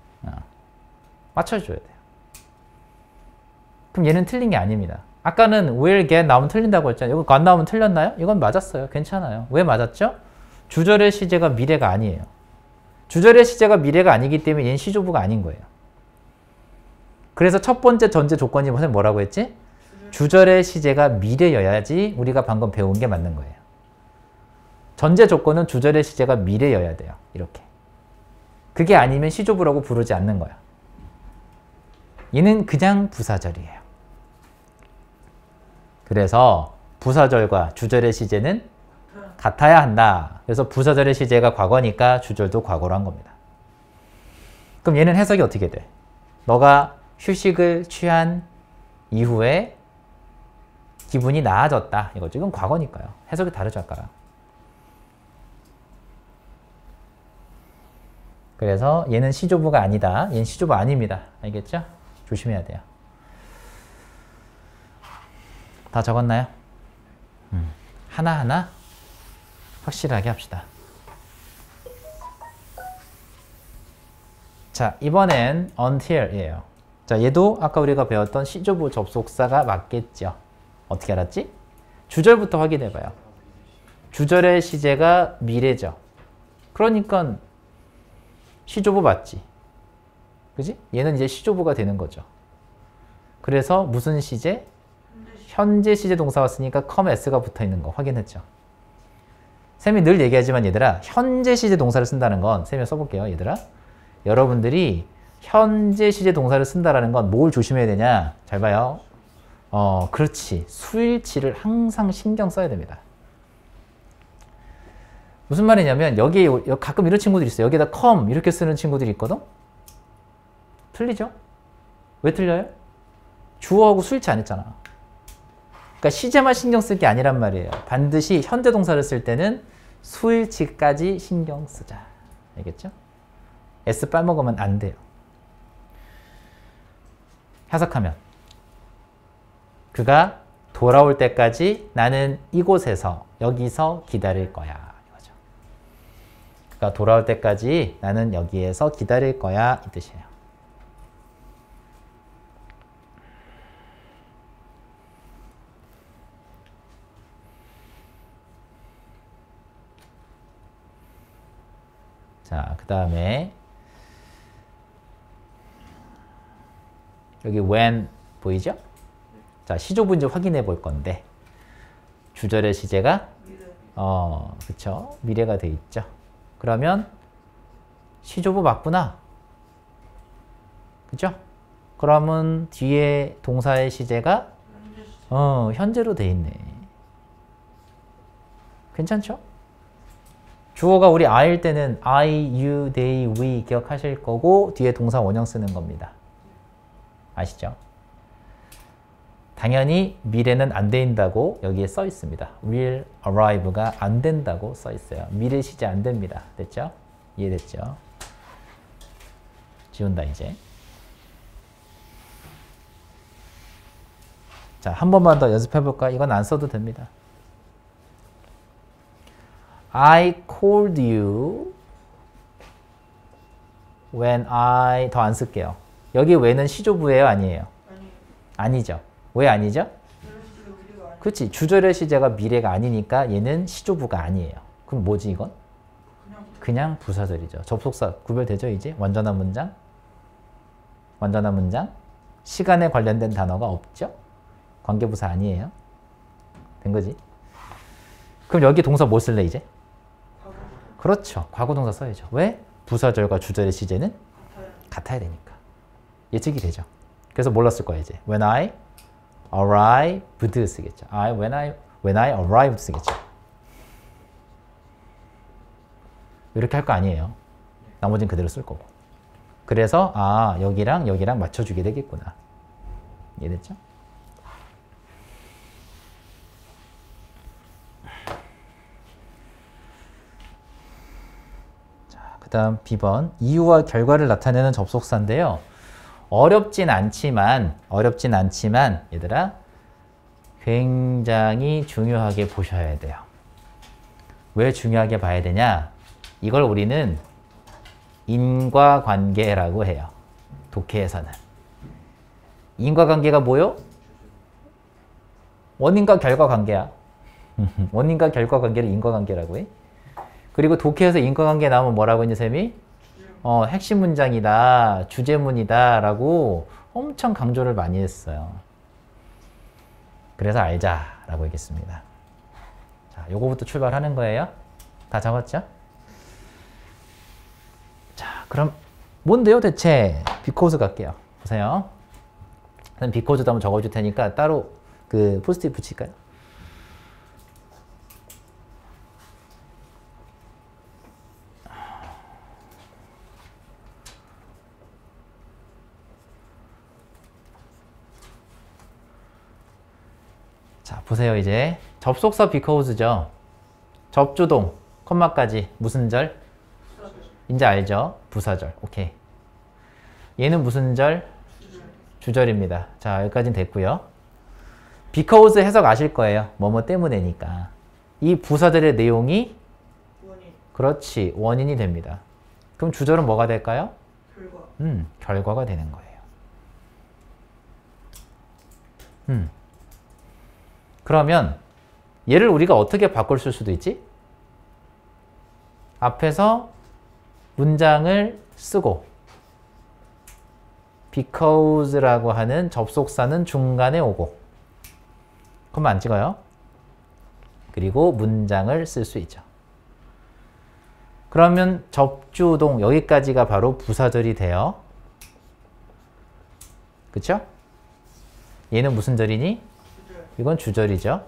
맞춰줘야 돼요. 그럼 얘는 틀린 게 아닙니다. 아까는 will get 나오면 틀린다고 했잖아요. 이거 안 나오면 틀렸나요? 이건 맞았어요. 괜찮아요. 왜 맞았죠? 주절의 시제가 미래가 아니에요. 주절의 시제가 미래가 아니기 때문에 얘는 시조부가 아닌 거예요. 그래서 첫 번째 전제 조건이 선생님 뭐라고 했지? 주절의 시제가 미래여야지 우리가 방금 배운 게 맞는 거예요. 전제 조건은 주절의 시제가 미래여야 돼요. 이렇게. 그게 아니면 시조부라고 부르지 않는 거야. 얘는 그냥 부사절이에요. 그래서 부사절과 주절의 시제는 같아야 한다. 그래서 부사절의 시제가 과거니까 주절도 과거로 한 겁니다. 그럼 얘는 해석이 어떻게 돼? 너가 휴식을 취한 이후에 기분이 나아졌다. 이거죠. 이건 과거니까요. 해석이 다르죠, 아까랑. 그래서 얘는 시조부가 아니다. 얘는 시조부 아닙니다. 알겠죠? 조심해야 돼요. 다 적었나요? 하나하나 확실하게 합시다. 자, 이번엔 until이에요. 자, 얘도 아까 우리가 배웠던 시조부 접속사가 맞겠죠. 어떻게 알았지? 주절부터 확인해봐요. 주절의 시제가 미래죠. 그러니까 시조부 맞지? 그지? 얘는 이제 시조부가 되는 거죠. 그래서 무슨 시제? 현재 시제 동사가 쓰니까 come s가 붙어 있는 거 확인했죠. 쌤이 늘 얘기하지만 얘들아, 현재 시제 동사를 쓴다는 건 쌤이 써볼게요. 얘들아, 여러분들이 현재 시제 동사를 쓴다라는 건 뭘 조심해야 되냐? 잘 봐요. 그렇지. 수일치를 항상 신경 써야 됩니다. 무슨 말이냐면 여기 가끔 이런 친구들이 있어요. 여기다 come 이렇게 쓰는 친구들이 있거든? 틀리죠? 왜 틀려요? 주어하고 수일치 안 했잖아. 그러니까 시제만 신경 쓸 게 아니란 말이에요. 반드시 현재 동사를 쓸 때는 수일치까지 신경 쓰자. 알겠죠? S 빨먹으면 안 돼요. 해석하면 그가 돌아올 때까지 나는 이곳에서 여기서 기다릴 거야. 이거죠. 그가 돌아올 때까지 나는 여기에서 기다릴 거야. 이 뜻이에요. 자, 그 다음에 여기 when 보이죠? 자, 시조부 이제 확인해 볼 건데 주절의 시제가 그쵸? 미래가 돼 있죠. 그러면 시조부 맞구나. 그죠? 그러면 뒤에 동사의 시제가 현재로 돼 있네. 괜찮죠? 주어가 우리 I일 때는 I, you, they, we 기억하실 거고 뒤에 동사 원형 쓰는 겁니다. 아시죠? 당연히 미래는 안 된다고 여기에 써 있습니다. will arrive가 안 된다고 써 있어요. 미래 시제 안 됩니다. 됐죠? 이해됐죠? 지운다 이제. 자, 한 번만 더 연습해 볼까? 이건 안 써도 됩니다. I called you when I 더 안 쓸게요. 여기 when은 시조부예요? 아니에요? 아니죠. 왜 아니죠? 그렇지. 주절의 시제가 미래가 아니니까 얘는 시조부가 아니에요. 그럼 뭐지 이건? 그냥 부사절이죠. 접속사 구별되죠 이제? 완전한 문장? 완전한 문장? 시간에 관련된 단어가 없죠? 관계부사 아니에요? 된 거지? 그럼 여기 동사 뭐 쓸래 이제? 그렇죠. 과거동사 써야죠. 왜? 부사절과 주절의 시제는 같아야 되니까. 예측이 되죠. 그래서 뭘로 쓸 거야 이제? When I arrived 쓰겠죠. When I arrived 쓰겠죠. 이렇게 할 거 아니에요. 나머지는 그대로 쓸 거고. 그래서 여기랑 여기랑 맞춰주게 되겠구나. 이해됐죠? 자, 그 다음 B번. 이유와 결과를 나타내는 접속사인데요. 어렵진 않지만 얘들아 굉장히 중요하게 보셔야 돼요. 왜 중요하게 봐야 되냐? 이걸 우리는 인과관계라고 해요. 독해에서는. 인과관계가 뭐요? 원인과 결과 관계야. 원인과 결과 관계를 인과관계라고 해. 그리고 독해에서 인과관계 나오면 뭐라고 했니, 쌤이? 핵심 문장이다, 주제문이다 라고 엄청 강조를 많이 했어요. 그래서 알자라고 얘기했습니다. 자, 요거부터 출발하는 거예요. 다 적었죠? 자, 그럼 뭔데요 대체? because 갈게요. 보세요. because도 한번 적어줄 테니까 따로 그 포스트잇 붙일까요? 자, 보세요. 이제 접속사 because죠. 접주동, 콤마까지 무슨 절? 이제 알죠? 부사절. 오케이. 얘는 무슨 절? 주절입니다. 자, 여기까지는 됐고요. because 해석 아실 거예요. 뭐뭐 때문에니까. 이 부사절의 내용이 원인. 그렇지. 원인이 됩니다. 그럼 주절은 뭐가 될까요? 결과. 결과가 되는 거예요. 그러면 얘를 우리가 어떻게 바꿀 수도 있지? 앞에서 문장을 쓰고 because라고 하는 접속사는 중간에 오고 그럼 안 찍어요. 그리고 문장을 쓸 수 있죠. 그러면 접주동 여기까지가 바로 부사절이 돼요. 그쵸? 얘는 무슨 절이니? 주절. 이건 주절이죠.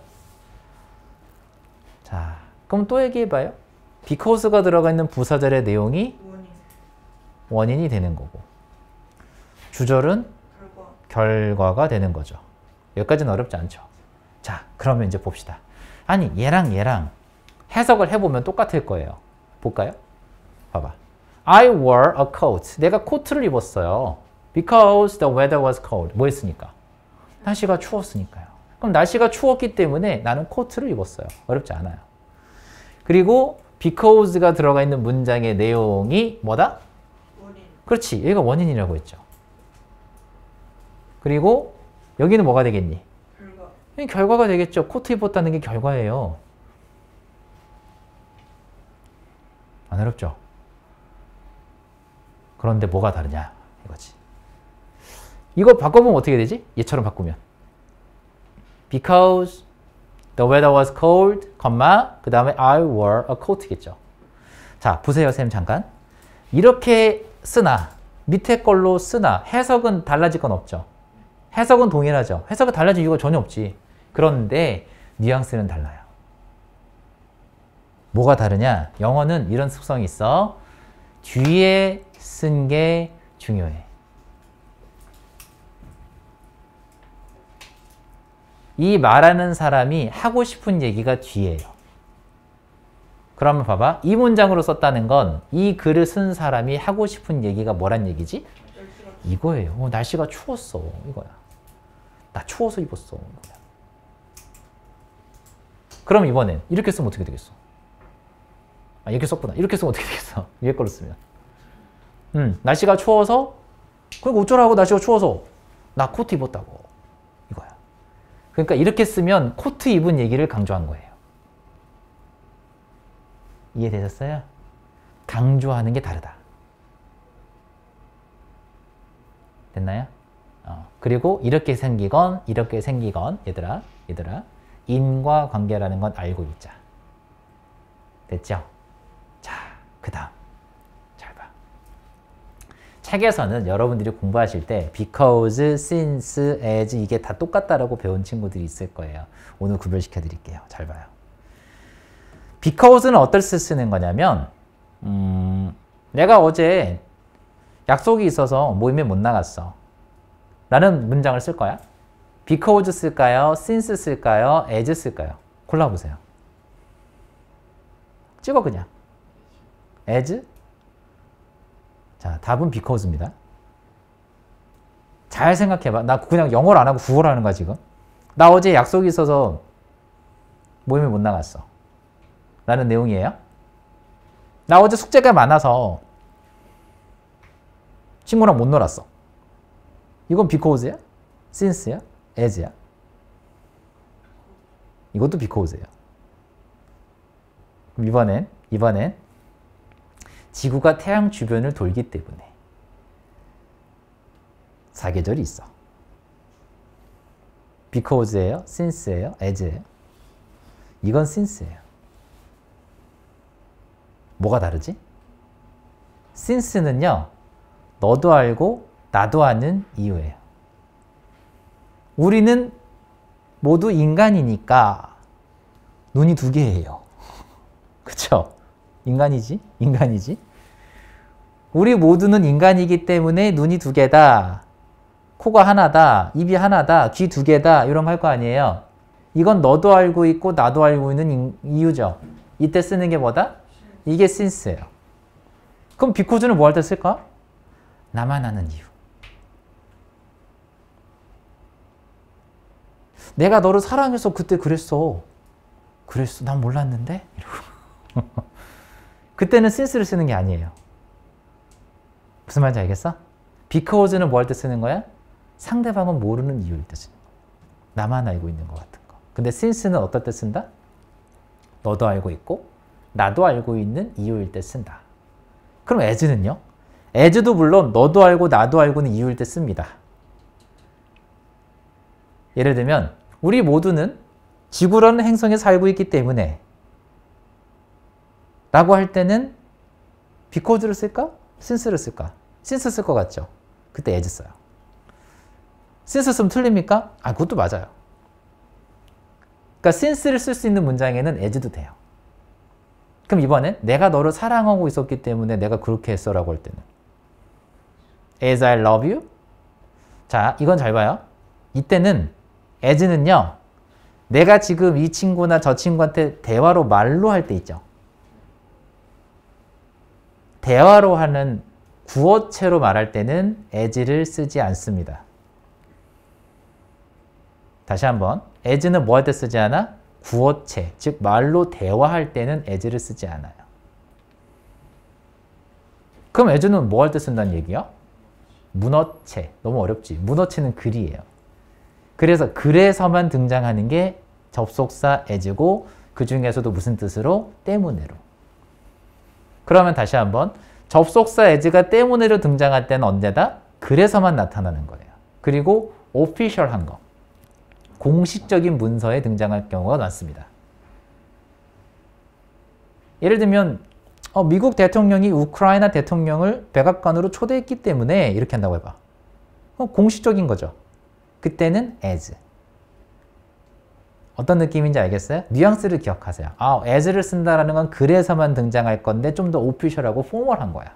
자, 그럼 또 얘기해봐요. because가 들어가 있는 부사절의 내용이 원인. 원인이 되는 거고 주절은 결과가 되는 거죠. 여기까지는 어렵지 않죠. 자, 그러면 이제 봅시다. 아니, 얘랑 해석을 해보면 똑같을 거예요. 볼까요? 봐봐. I wore a coat. 내가 코트를 입었어요. Because the weather was cold. 뭐 했으니까? 날씨가 추웠으니까요. 그럼 날씨가 추웠기 때문에 나는 코트를 입었어요. 어렵지 않아요. 그리고 because가 들어가 있는 문장의 내용이 뭐다? 원인. 그렇지. 얘가 원인이라고 했죠. 그리고 여기는 뭐가 되겠니? 결과. 이 결과가 되겠죠. 코트 입었다는 게 결과예요. 안 어렵죠? 그런데 뭐가 다르냐 이거지. 이거 바꿔보면 어떻게 되지? 얘처럼 바꾸면 because the weather was cold, 그 다음에 I wore a coat겠죠. 자, 보세요 쌤 잠깐. 이렇게 쓰나 밑에 걸로 쓰나 해석은 달라질 건 없죠. 해석은 동일하죠. 해석은 달라질 이유가 전혀 없지. 그런데 뉘앙스는 달라요. 뭐가 다르냐? 영어는 이런 습성이 있어. 뒤에 쓴 게 중요해. 이 말하는 사람이 하고 싶은 얘기가 뒤에요. 그러면 봐봐. 이 문장으로 썼다는 건 이 글을 쓴 사람이 하고 싶은 얘기가 뭐란 얘기지? 이거예요. 날씨가 추웠어. 이거야. 나 추워서 입었어. 이거야. 그럼 이번엔 이렇게 쓰면 어떻게 되겠어? 이렇게 썼구나. 이렇게 쓰면 어떻게 되겠어? 위에 걸로 쓰면. 날씨가 추워서 그러니까 어쩌라고 날씨가 추워서 나 코트 입었다고. 이거야. 그러니까 이렇게 쓰면 코트 입은 얘기를 강조한 거예요. 이해되셨어요? 강조하는 게 다르다. 됐나요? 그리고 이렇게 생기건 얘들아 인과관계라는 건 알고 있자. 됐죠? 자, 그 다음 잘 봐. 책에서는 여러분들이 공부하실 때 because, since, as 이게 다 똑같다라고 배운 친구들이 있을 거예요. 오늘 구별시켜 드릴게요. 잘 봐요. because는 어떨 때 쓰는 거냐면 내가 어제 약속이 있어서 모임에 못 나갔어 라는 문장을 쓸 거야. because 쓸까요? since 쓸까요? as 쓸까요? 골라보세요. 찍어 그냥. as? 자, 답은 because입니다. 잘 생각해봐. 나 그냥 영어를 안 하고 국어를 하는 거야 지금. 나 어제 약속이 있어서 모임에 못 나갔어 라는 내용이에요. 나 어제 숙제가 많아서 친구랑 못 놀았어. 이건 because야? since야? as야? 이것도 because예요. 그럼 이번엔 지구가 태양 주변을 돌기 때문에 사계절이 있어. because예요? since예요? as예요? 이건 since예요. 뭐가 다르지? since는요, 너도 알고 나도 아는 이유예요. 우리는 모두 인간이니까 눈이 두 개예요. 그쵸? 인간이지? 우리 모두는 인간이기 때문에 눈이 두 개다. 코가 하나다. 입이 하나다. 귀 두 개다. 이런 거 할 거 아니에요. 이건 너도 알고 있고 나도 알고 있는 이유죠. 이때 쓰는 게 뭐다? 이게 since예요. 그럼 because는 뭐 할 때 쓸까? 나만 아는 이유. 내가 너를 사랑해서 그때 그랬어. 난 몰랐는데? 이러고. 그때는 since를 쓰는 게 아니에요. 무슨 말인지 알겠어? because는 뭐 할 때 쓰는 거야? 상대방은 모르는 이유일 때 쓰는 거. 나만 알고 있는 것 같은 거. 근데 since는 어떨 때 쓴다? 너도 알고 있고 나도 알고 있는 이유일 때 쓴다. 그럼 as는요? as도 물론 너도 알고 나도 알고 있는 이유일 때 씁니다. 예를 들면 우리 모두는 지구라는 행성에 살고 있기 때문에 라고 할 때는 because를 쓸까? since를 쓸까? since 쓸 것 같죠? 그때 as 써요. since 쓰면 틀립니까? 그것도 맞아요. 그러니까 since를 쓸 수 있는 문장에는 as도 돼요. 그럼 이번엔 내가 너를 사랑하고 있었기 때문에 내가 그렇게 했어 라고 할 때는 as I love you? 자, 이건 잘 봐요. 이때는 as는요, 내가 지금 이 친구나 저 친구한테 대화로 말로 할 때 있죠. 대화로 하는 구어체로 말할 때는 as를 쓰지 않습니다. 다시 한번, as는 뭐 할 때 쓰지 않아? 구어체, 즉 말로 대화할 때는 as를 쓰지 않아요. 그럼 as는 뭐 할 때 쓴다는 얘기야? 문어체. 너무 어렵지? 문어체는 글이에요. 그래서 글에서만 등장하는 게 접속사 as고 그 중에서도 무슨 뜻으로? 때문에로. 그러면 다시 한번 접속사 as가 때문에로 등장할 때는 언제다? 글에서만 나타나는 거예요. 그리고 official한 거. 공식적인 문서에 등장할 경우가 많습니다. 예를 들면 미국 대통령이 우크라이나 대통령을 백악관으로 초대했기 때문에 이렇게 한다고 해봐. 공식적인 거죠. 그때는 as. 어떤 느낌인지 알겠어요? 뉘앙스를 기억하세요. as를 쓴다라는 건 글에서만 등장할 건데 좀 더 오피셜하고 포멀한 거야.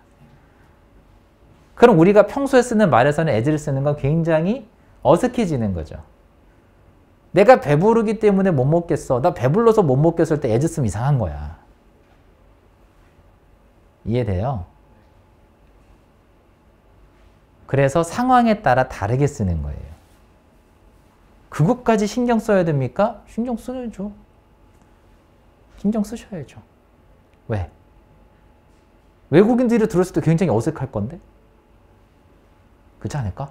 그럼 우리가 평소에 쓰는 말에서는 as를 쓰는 건 굉장히 어색해지는 거죠. 내가 배부르기 때문에 못 먹겠어. 나 배불러서 못 먹겠을 때 as 쓰면 이상한 거야. 이해돼요? 그래서 상황에 따라 다르게 쓰는 거예요. 그것까지 신경 써야 됩니까? 신경 써야죠. 신경 쓰셔야죠. 왜? 외국인들이 들었을 때 굉장히 어색할 건데? 그렇지 않을까?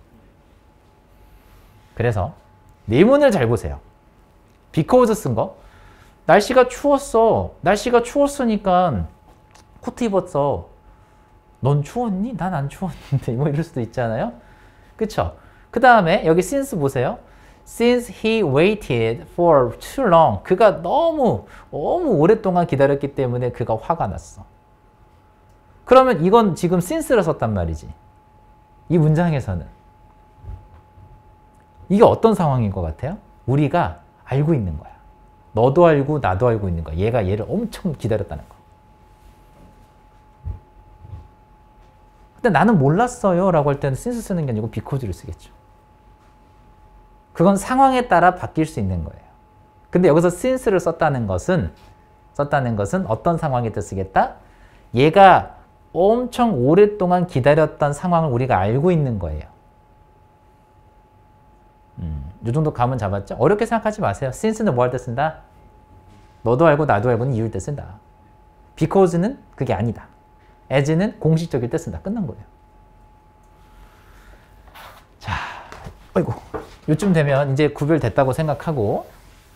그래서 예문을 잘 보세요. because 쓴 거. 날씨가 추웠어. 날씨가 추웠으니까 코트 입었어. 넌 추웠니? 난 안 추웠는데. 뭐 이럴 수도 있잖아요. 그쵸? 그 다음에 여기 since 보세요. Since he waited for too long. 그가 너무 오랫동안 기다렸기 때문에 그가 화가 났어. 그러면 이건 지금 since를 썼단 말이지. 이 문장에서는. 이게 어떤 상황인 것 같아요? 우리가 알고 있는 거야. 너도 알고 나도 알고 있는 거야. 얘가 얘를 엄청 기다렸다는 거. 근데 나는 몰랐어요 라고 할 때는 since 쓰는 게 아니고 because를 쓰겠죠. 그건 상황에 따라 바뀔 수 있는 거예요. 근데 여기서 since를 썼다는 것은 어떤 상황에 때 쓰겠다? 얘가 엄청 오랫동안 기다렸던 상황을 우리가 알고 있는 거예요. 이 정도 감은 잡았죠? 어렵게 생각하지 마세요. since는 뭐 할 때 쓴다? 너도 알고 나도 알고는 이유일 때 쓴다. because는 그게 아니다. as는 공식적일 때 쓴다. 끝난 거예요. 자, 아이고, 요쯤 되면 이제 구별됐다고 생각하고,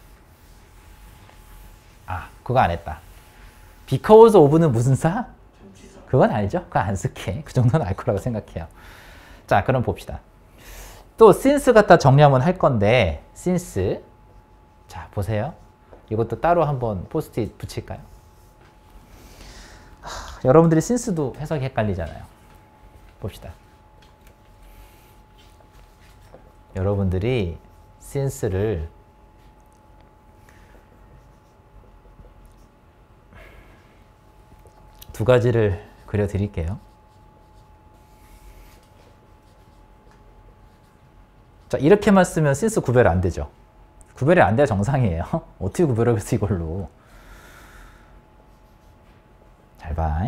그거 안 했다. because of는 무슨 사? 그건 알죠? 그거 안 쓸게. 그 정도는 알 거라고 생각해요. 자, 그럼 봅시다. 또 since 갖다 정리 한번 할 건데, since. 자, 보세요. 이것도 따로 한번 포스트잇 붙일까요? 여러분들이 since도 해석이 헷갈리잖아요. 봅시다. 여러분들이 since를 두 가지를 그려드릴게요. 자, 이렇게만 쓰면 since 구별 안 되죠. 구별이 안 돼야 정상이에요. 어떻게 구별하겠어 이걸로. 잘 봐.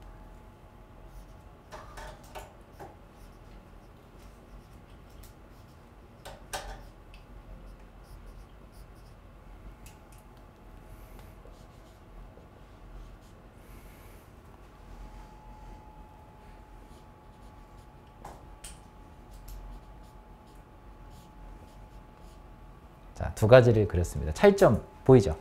자, 두 가지를 그렸습니다. 차이점 보이죠?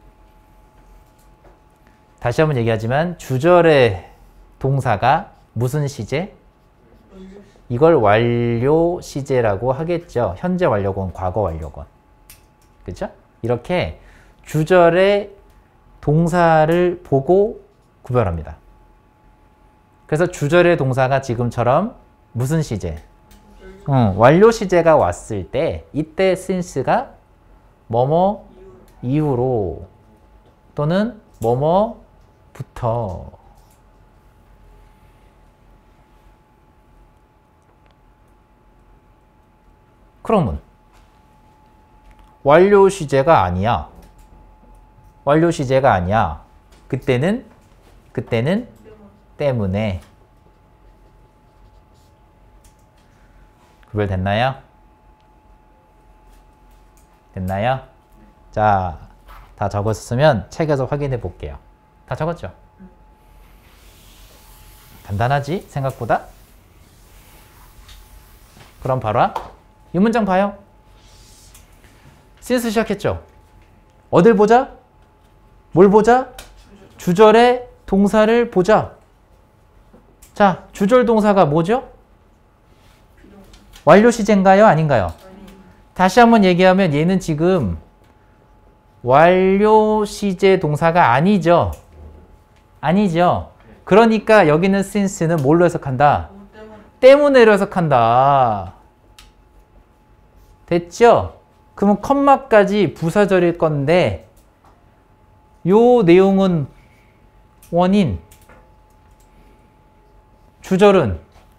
다시 한번 얘기하지만 주절의 동사가 무슨 시제? 이걸 완료 시제라고 하겠죠. 현재 완료건, 과거 완료건. 그렇죠? 이렇게 주절의 동사를 보고 구별합니다. 그래서 주절의 동사가 지금처럼 무슨 시제? 완료 시제가 왔을 때 이때 since가 뭐뭐 이후로 또는 뭐뭐부터 그러면 완료 시제가 아니야. 완료 시제가 아니야. 그때는 때문에 구별됐나요? 됐나요? 자, 다 적었으면 책에서 확인해 볼게요. 다 적었죠? 간단하지? 생각보다? 그럼 봐라. 이 문장 봐요. since 시작했죠? 어딜 보자? 뭘 보자? 주절의 동사를 보자. 자, 주절 동사가 뭐죠? 완료 시제인가요? 아닌가요? 다시 한번 얘기하면 얘는 지금 완료 시제 동사가 아니죠. 아니죠. 그러니까 여기는 since는 뭘로 해석한다? 때문에로 해석한다. 됐죠? 그러면 컴마까지 부사절일 건데 요 내용은 원인, 주절은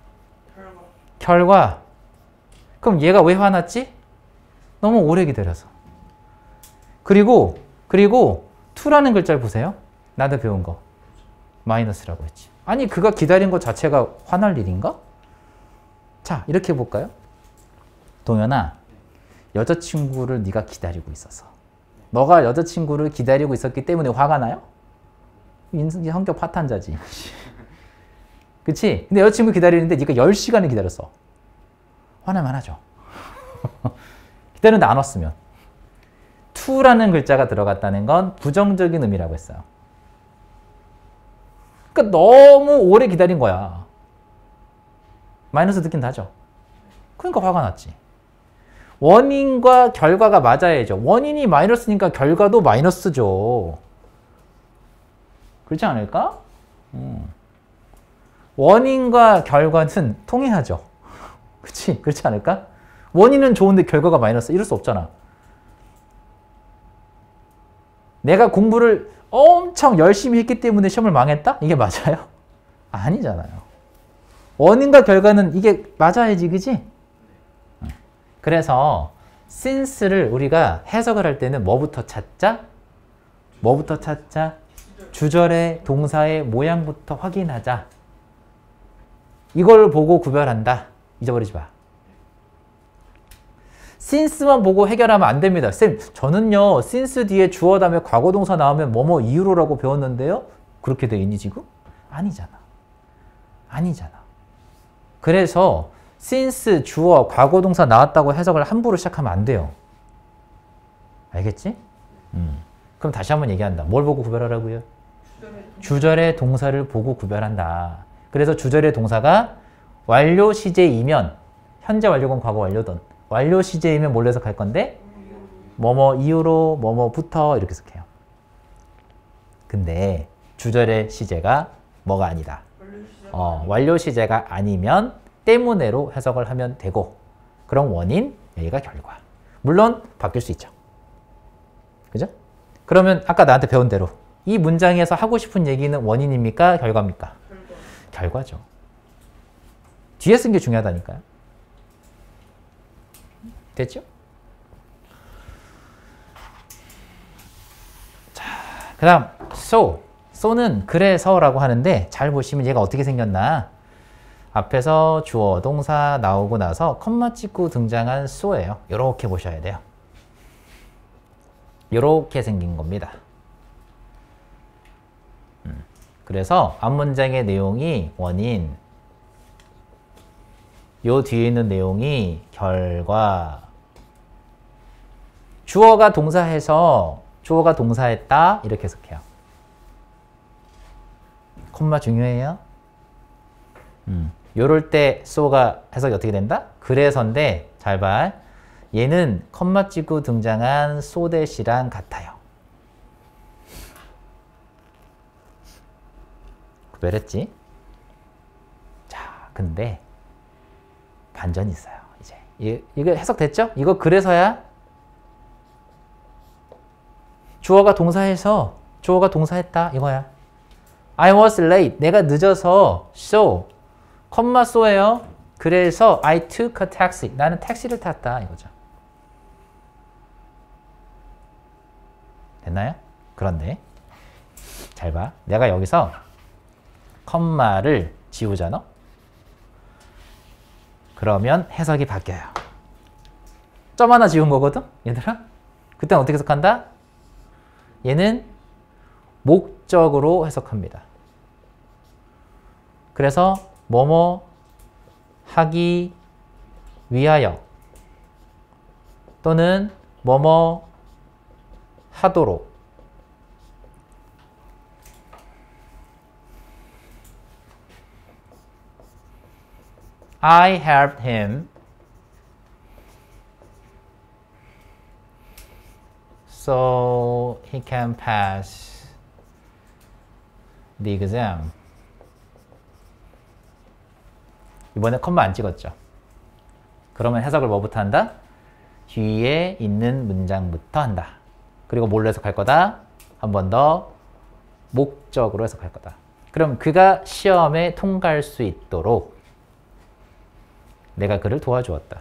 결과. 그럼 얘가 왜 화났지? 너무 오래 기다려서. 그리고 to라는 글자를 보세요. 나도 배운 거. 마이너스라고 했지. 아니 그가 기다린 것 자체가 화날 일인가? 자, 이렇게 해볼까요? 동현아, 여자친구를 네가 기다리고 있어서. 너가 여자친구를 기다리고 있었기 때문에 화가 나요? 성격 파탄자지. 그치? 근데 여자친구 기다리는데 네가 10시간을 기다렸어. 화날만 하죠. 기다렸는데 안 왔으면. to라는 글자가 들어갔다는 건 부정적인 의미라고 했어요. 그러니까 너무 오래 기다린 거야. 마이너스 느낌 나죠? 그러니까 화가 났지. 원인과 결과가 맞아야죠. 원인이 마이너스니까 결과도 마이너스죠. 그렇지 않을까? 원인과 결과는 통해야죠. 그치? 그렇지 않을까? 원인은 좋은데 결과가 마이너스. 이럴 수 없잖아. 내가 공부를 엄청 열심히 했기 때문에 시험을 망했다? 이게 맞아요? 아니잖아요. 원인과 결과는 이게 맞아야지, 그지? 그래서 since를 우리가 해석을 할 때는 뭐부터 찾자? 뭐부터 찾자? 주절의 동사의 모양부터 확인하자. 이걸 보고 구별한다. 잊어버리지 마. since만 보고 해결하면 안 됩니다. 쌤, 저는요 since 뒤에 주어 다음에 과거동사 나오면 뭐뭐 이유로라고 배웠는데요? 그렇게 돼 있니 지금? 아니잖아. 아니잖아. 그래서 since 주어 과거동사 나왔다고 해석을 함부로 시작하면 안 돼요. 알겠지? 그럼 다시 한번 얘기한다. 뭘 보고 구별하라고요? 주절의 동사를 보고 구별한다. 그래서 주절의 동사가 완료 시제이면 현재 완료건 과거 완료든 완료 시제이면 뭘로 해석할 건데 뭐뭐 이유로 뭐뭐부터 이렇게 해석해요. 근데 주절의 시제가 뭐가 아니다. 완료 시제가 아니면 때문에로 해석을 하면 되고 그럼 원인, 여기가 결과. 물론 바뀔 수 있죠. 그죠? 그러면 아까 나한테 배운 대로 이 문장에서 하고 싶은 얘기는 원인입니까? 결과입니까? 결과죠. 뒤에 쓴 게 중요하다니까요. 됐죠? 자, 그 다음 so는 그래서라고 하는데 잘 보시면 얘가 어떻게 생겼나. 앞에서 주어, 동사 나오고 나서 컴마 찍고 등장한 so예요. 이렇게 보셔야 돼요. 이렇게 생긴 겁니다. 그래서 앞문장의 내용이 원인, 요 뒤에 있는 내용이 결과. 주어가 동사해서 주어가 동사했다 이렇게 해석해요. 콤마 중요해요. 요럴 때 so가 해석이 어떻게 된다? 그래서인데 잘 봐. 얘는 컴마 찍고 등장한 so 대시랑 같아요. 구별했지? 자, 근데 반전이 있어요. 이제 이거 해석됐죠? 이거 그래서야 주어가 동사해서 주어가 동사했다 이거야. I was late. 내가 늦어서 so 컴마 so예요. 그래서 I took a taxi. 나는 택시를 탔다 이거죠. 됐나요? 그런데 잘 봐. 내가 여기서 컴마를 지우잖아. 그러면 해석이 바뀌어요. 점 하나 지운 거거든? 얘들아? 그때는 어떻게 해석한다? 얘는 목적으로 해석합니다. 그래서 뭐뭐 하기 위하여 또는 뭐뭐 하도록 I helped him so he can pass the exam. 이번에 컴마 안 찍었죠? 그러면 해석을 뭐부터 한다? 뒤에 있는 문장부터 한다. 그리고 뭘로 해석할 거다? 한 번 더 목적으로 해석할 거다. 그럼 그가 시험에 통과할 수 있도록 내가 그를 도와주었다.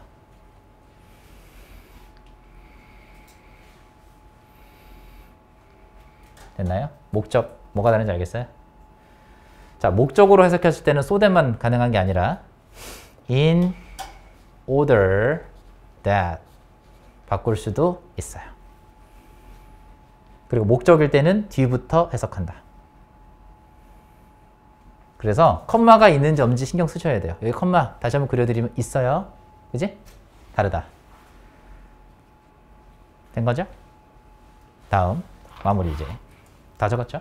됐나요? 목적, 뭐가 다른지 알겠어요? 자, 목적으로 해석했을 때는 so that만 가능한 게 아니라 in order that 바꿀 수도 있어요. 그리고 목적일 때는 뒤부터 해석한다. 그래서 컴마가 있는지 없는지 신경 쓰셔야 돼요. 여기 컴마 다시 한번 그려드리면 있어요. 그지? 다르다. 된 거죠? 다음 마무리 이제. 다 적었죠?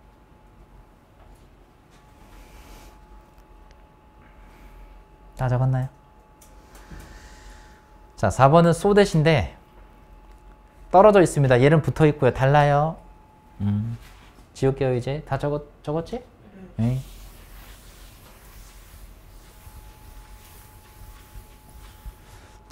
다 적었나요? 자, 4번은 so 대신데 떨어져 있습니다. 얘는 붙어 있고요. 달라요. 지울게요 이제. 다 적었지? 네.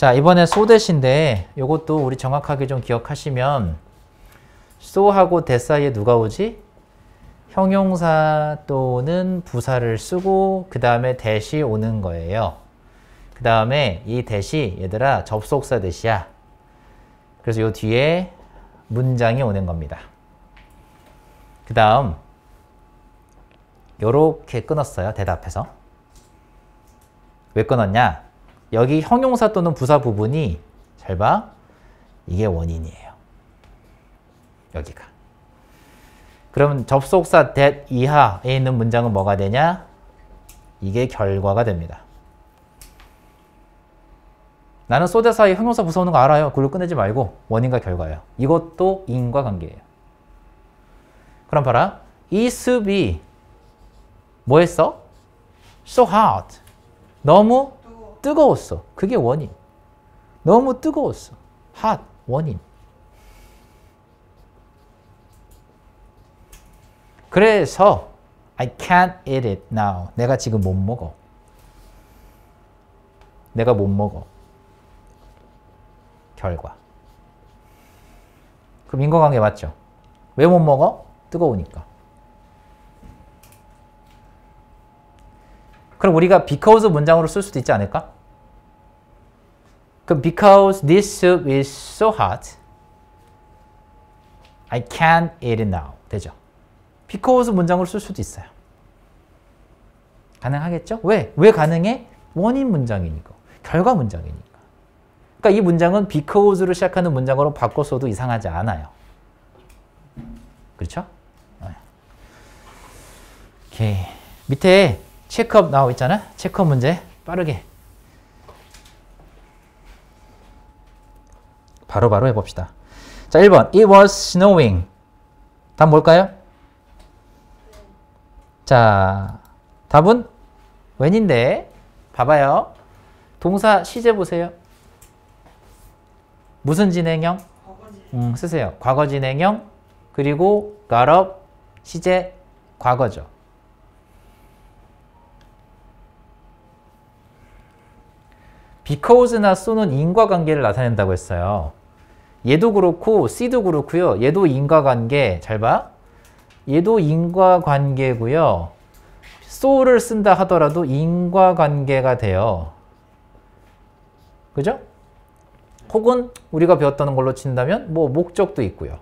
자, 이번에 so that인데 이것도 우리 정확하게 좀 기억하시면 so하고 that 사이에 누가 오지? 형용사 또는 부사를 쓰고 그 다음에 that이 오는 거예요. 그 다음에 이 that이 얘들아 접속사 that이야. 그래서 요 뒤에 문장이 오는 겁니다. 그 다음 요렇게 끊었어요. 대답해서. 왜 끊었냐? 여기 형용사 또는 부사 부분이 잘 봐. 이게 원인이에요. 여기가. 그러면 접속사 that 이하에 있는 문장은 뭐가 되냐? 이게 결과가 됩니다. 나는 so that 사이에 형용사 부사 오는 거 알아요. 그걸로 끝내지 말고 원인과 결과예요. 이것도 인과관계예요. 그럼 봐라. 이 습이 뭐 했어? So hot. 너무 뜨거웠어. 그게 원인. 너무 뜨거웠어. hot. 원인. 그래서 I can't eat it now. 내가 지금 못 먹어. 내가 못 먹어. 결과. 그럼 인과관계 맞죠? 왜 못 먹어? 뜨거우니까. 그럼 우리가 because 문장으로 쓸 수도 있지 않을까? 그럼 because this soup is so hot, I can't eat it now. 되죠? because 문장으로 쓸 수도 있어요. 가능하겠죠? 왜? 왜 가능해? 원인 문장이니까. 결과 문장이니까. 그러니까 이 문장은 because로 시작하는 문장으로 바꿨어도 이상하지 않아요. 그렇죠? 오케이. 밑에 체크업 나와 있잖아? 체크업 문제 빠르게 바로바로 해봅시다. 자, 1번 It was snowing. 답 뭘까요? 자, 답은 when인데 봐봐요. 동사 시제 보세요. 무슨 진행형? 쓰세요. 과거 진행형 그리고 got up 시제 과거죠. because나 so는 인과관계를 나타낸다고 했어요. 얘도 그렇고 C도 그렇고요. 얘도 인과관계. 잘 봐. 얘도 인과관계고요. so를 쓴다 하더라도 인과관계가 돼요. 그죠? 혹은 우리가 배웠던 걸로 친다면 뭐 목적도 있고요.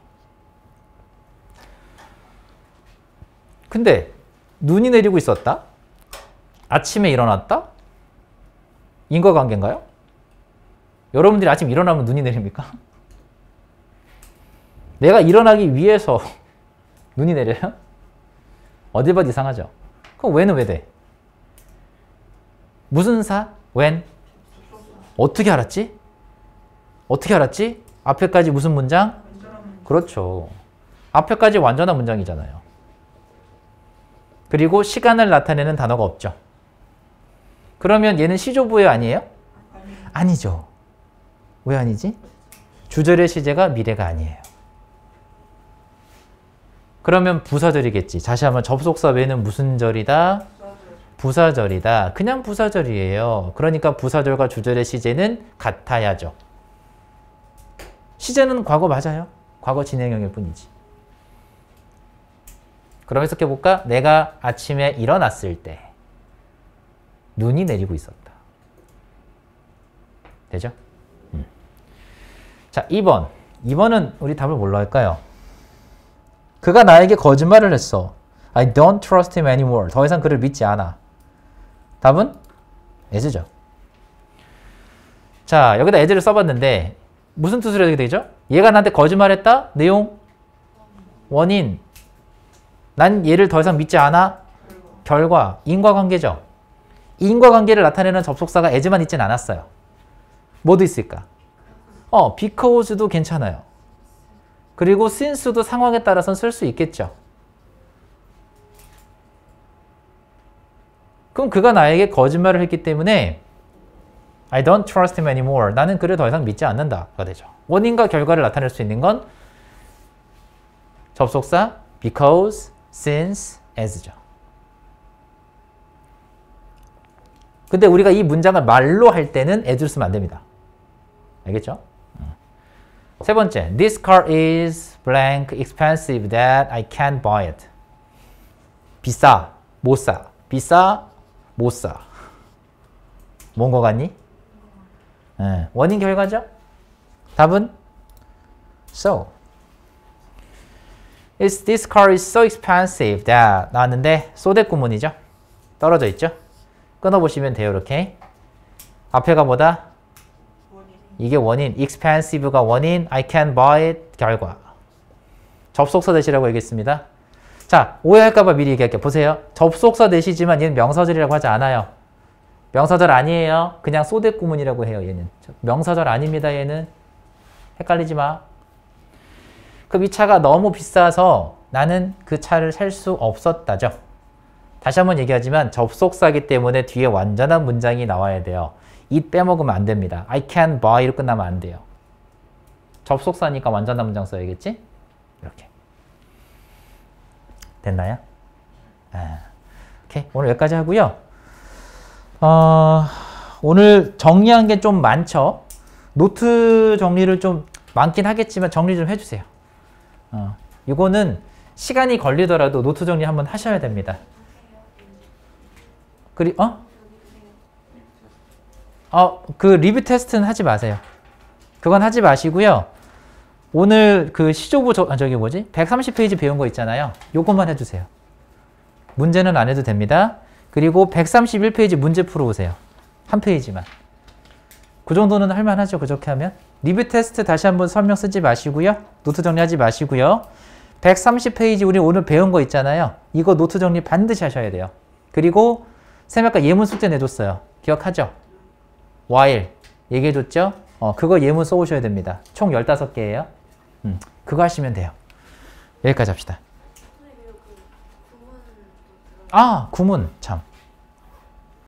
근데 눈이 내리고 있었다? 아침에 일어났다? 인과관계인가요? 여러분들이 아침 일어나면 눈이 내립니까? 내가 일어나기 위해서 눈이 내려요? 어디 봐도 이상하죠? 그럼 when은 왜 돼? 무슨 사? when? 어떻게 알았지? 어떻게 알았지? 앞에까지 무슨 문장? 그렇죠. 앞에까지 완전한 문장이잖아요. 그리고 시간을 나타내는 단어가 없죠. 그러면 얘는 시조부여 아니에요? 아니죠. 왜 아니지? 주절의 시제가 미래가 아니에요. 그러면 부사절이겠지. 다시 한번 접속사 외에는 무슨 절이다? 부사절이다. 그냥 부사절이에요. 그러니까 부사절과 주절의 시제는 같아야죠. 시제는 과거 맞아요. 과거 진행형일 뿐이지. 그럼 해석해볼까? 내가 아침에 일어났을 때 눈이 내리고 있었다. 되죠? 자, 2번. 2번은 우리 답을 뭘로 할까요? 그가 나에게 거짓말을 했어. I don't trust him anymore. 더 이상 그를 믿지 않아. 답은 as죠. 자, 여기다 as를 써봤는데 무슨 뜻으로 해야 되죠? 얘가 나한테 거짓말했다? 내용? 원인. 난 얘를 더 이상 믿지 않아? 결과. 인과관계죠. 인과관계를 나타내는 접속사가 as만 있진 않았어요. 뭐도 있을까? because도 괜찮아요. 그리고 since도 상황에 따라서는 쓸 수 있겠죠. 그럼 그가 나에게 거짓말을 했기 때문에 I don't trust him anymore. 나는 그를 더 이상 믿지 않는다가 되죠. 원인과 결과를 나타낼 수 있는 건 접속사 because, since, as죠. 근데 우리가 이 문장을 말로 할 때는 as를 쓰면 안 됩니다. 알겠죠? 세 번째, this car is blank expensive that I can't buy it. 비싸, 못 사. 비싸, 못 사. 뭔 거 같니? 원인 결과죠? 답은 so. This car is so expensive that 나왔는데 so 구문이죠? 떨어져 있죠? 끊어보시면 돼요. 이렇게. 앞에가 뭐다? 이게 원인. expensive가 원인. I can't buy it 결과. 접속사 대시라고 얘기했습니다. 자, 오해할까봐 미리 얘기할게요. 보세요. 접속사 대시지만 얘는 명사절이라고 하지 않아요. 명사절 아니에요. 그냥 소대 구문이라고 해요. 얘는. 명사절 아닙니다. 얘는. 헷갈리지 마. 그럼 이 차가 너무 비싸서 나는 그 차를 살 수 없었다죠. 다시 한번 얘기하지만 접속사기 때문에 뒤에 완전한 문장이 나와야 돼요. it 빼먹으면 안 됩니다. I can't buy로 끝나면 안 돼요. 접속사니까 완전한 문장 써야겠지? 이렇게. 됐나요? 오케이. 오늘 여기까지 하고요. 오늘 정리한 게 좀 많죠? 노트 정리를 좀 많긴 하겠지만 정리 좀 해주세요. 이거는 시간이 걸리더라도 노트 정리 한번 하셔야 됩니다. 그 리뷰 테스트는 하지 마세요. 그건 하지 마시고요. 오늘 그 시조부 130페이지 배운 거 있잖아요. 요것만 해주세요. 문제는 안 해도 됩니다. 그리고 131페이지 문제 풀어오세요. 한 페이지만. 그 정도는 할만하죠. 그렇게 하면. 리뷰 테스트 다시 한번 설명 쓰지 마시고요. 노트 정리하지 마시고요. 130페이지 우리 오늘 배운 거 있잖아요. 이거 노트 정리 반드시 하셔야 돼요. 그리고 쌤 아까 예문 숙제 내줬어요. 기억하죠? while 얘기해줬죠? 그거 예문 써오셔야 됩니다. 총 15개예요. 그거 하시면 돼요. 여기까지 합시다. 구문 참.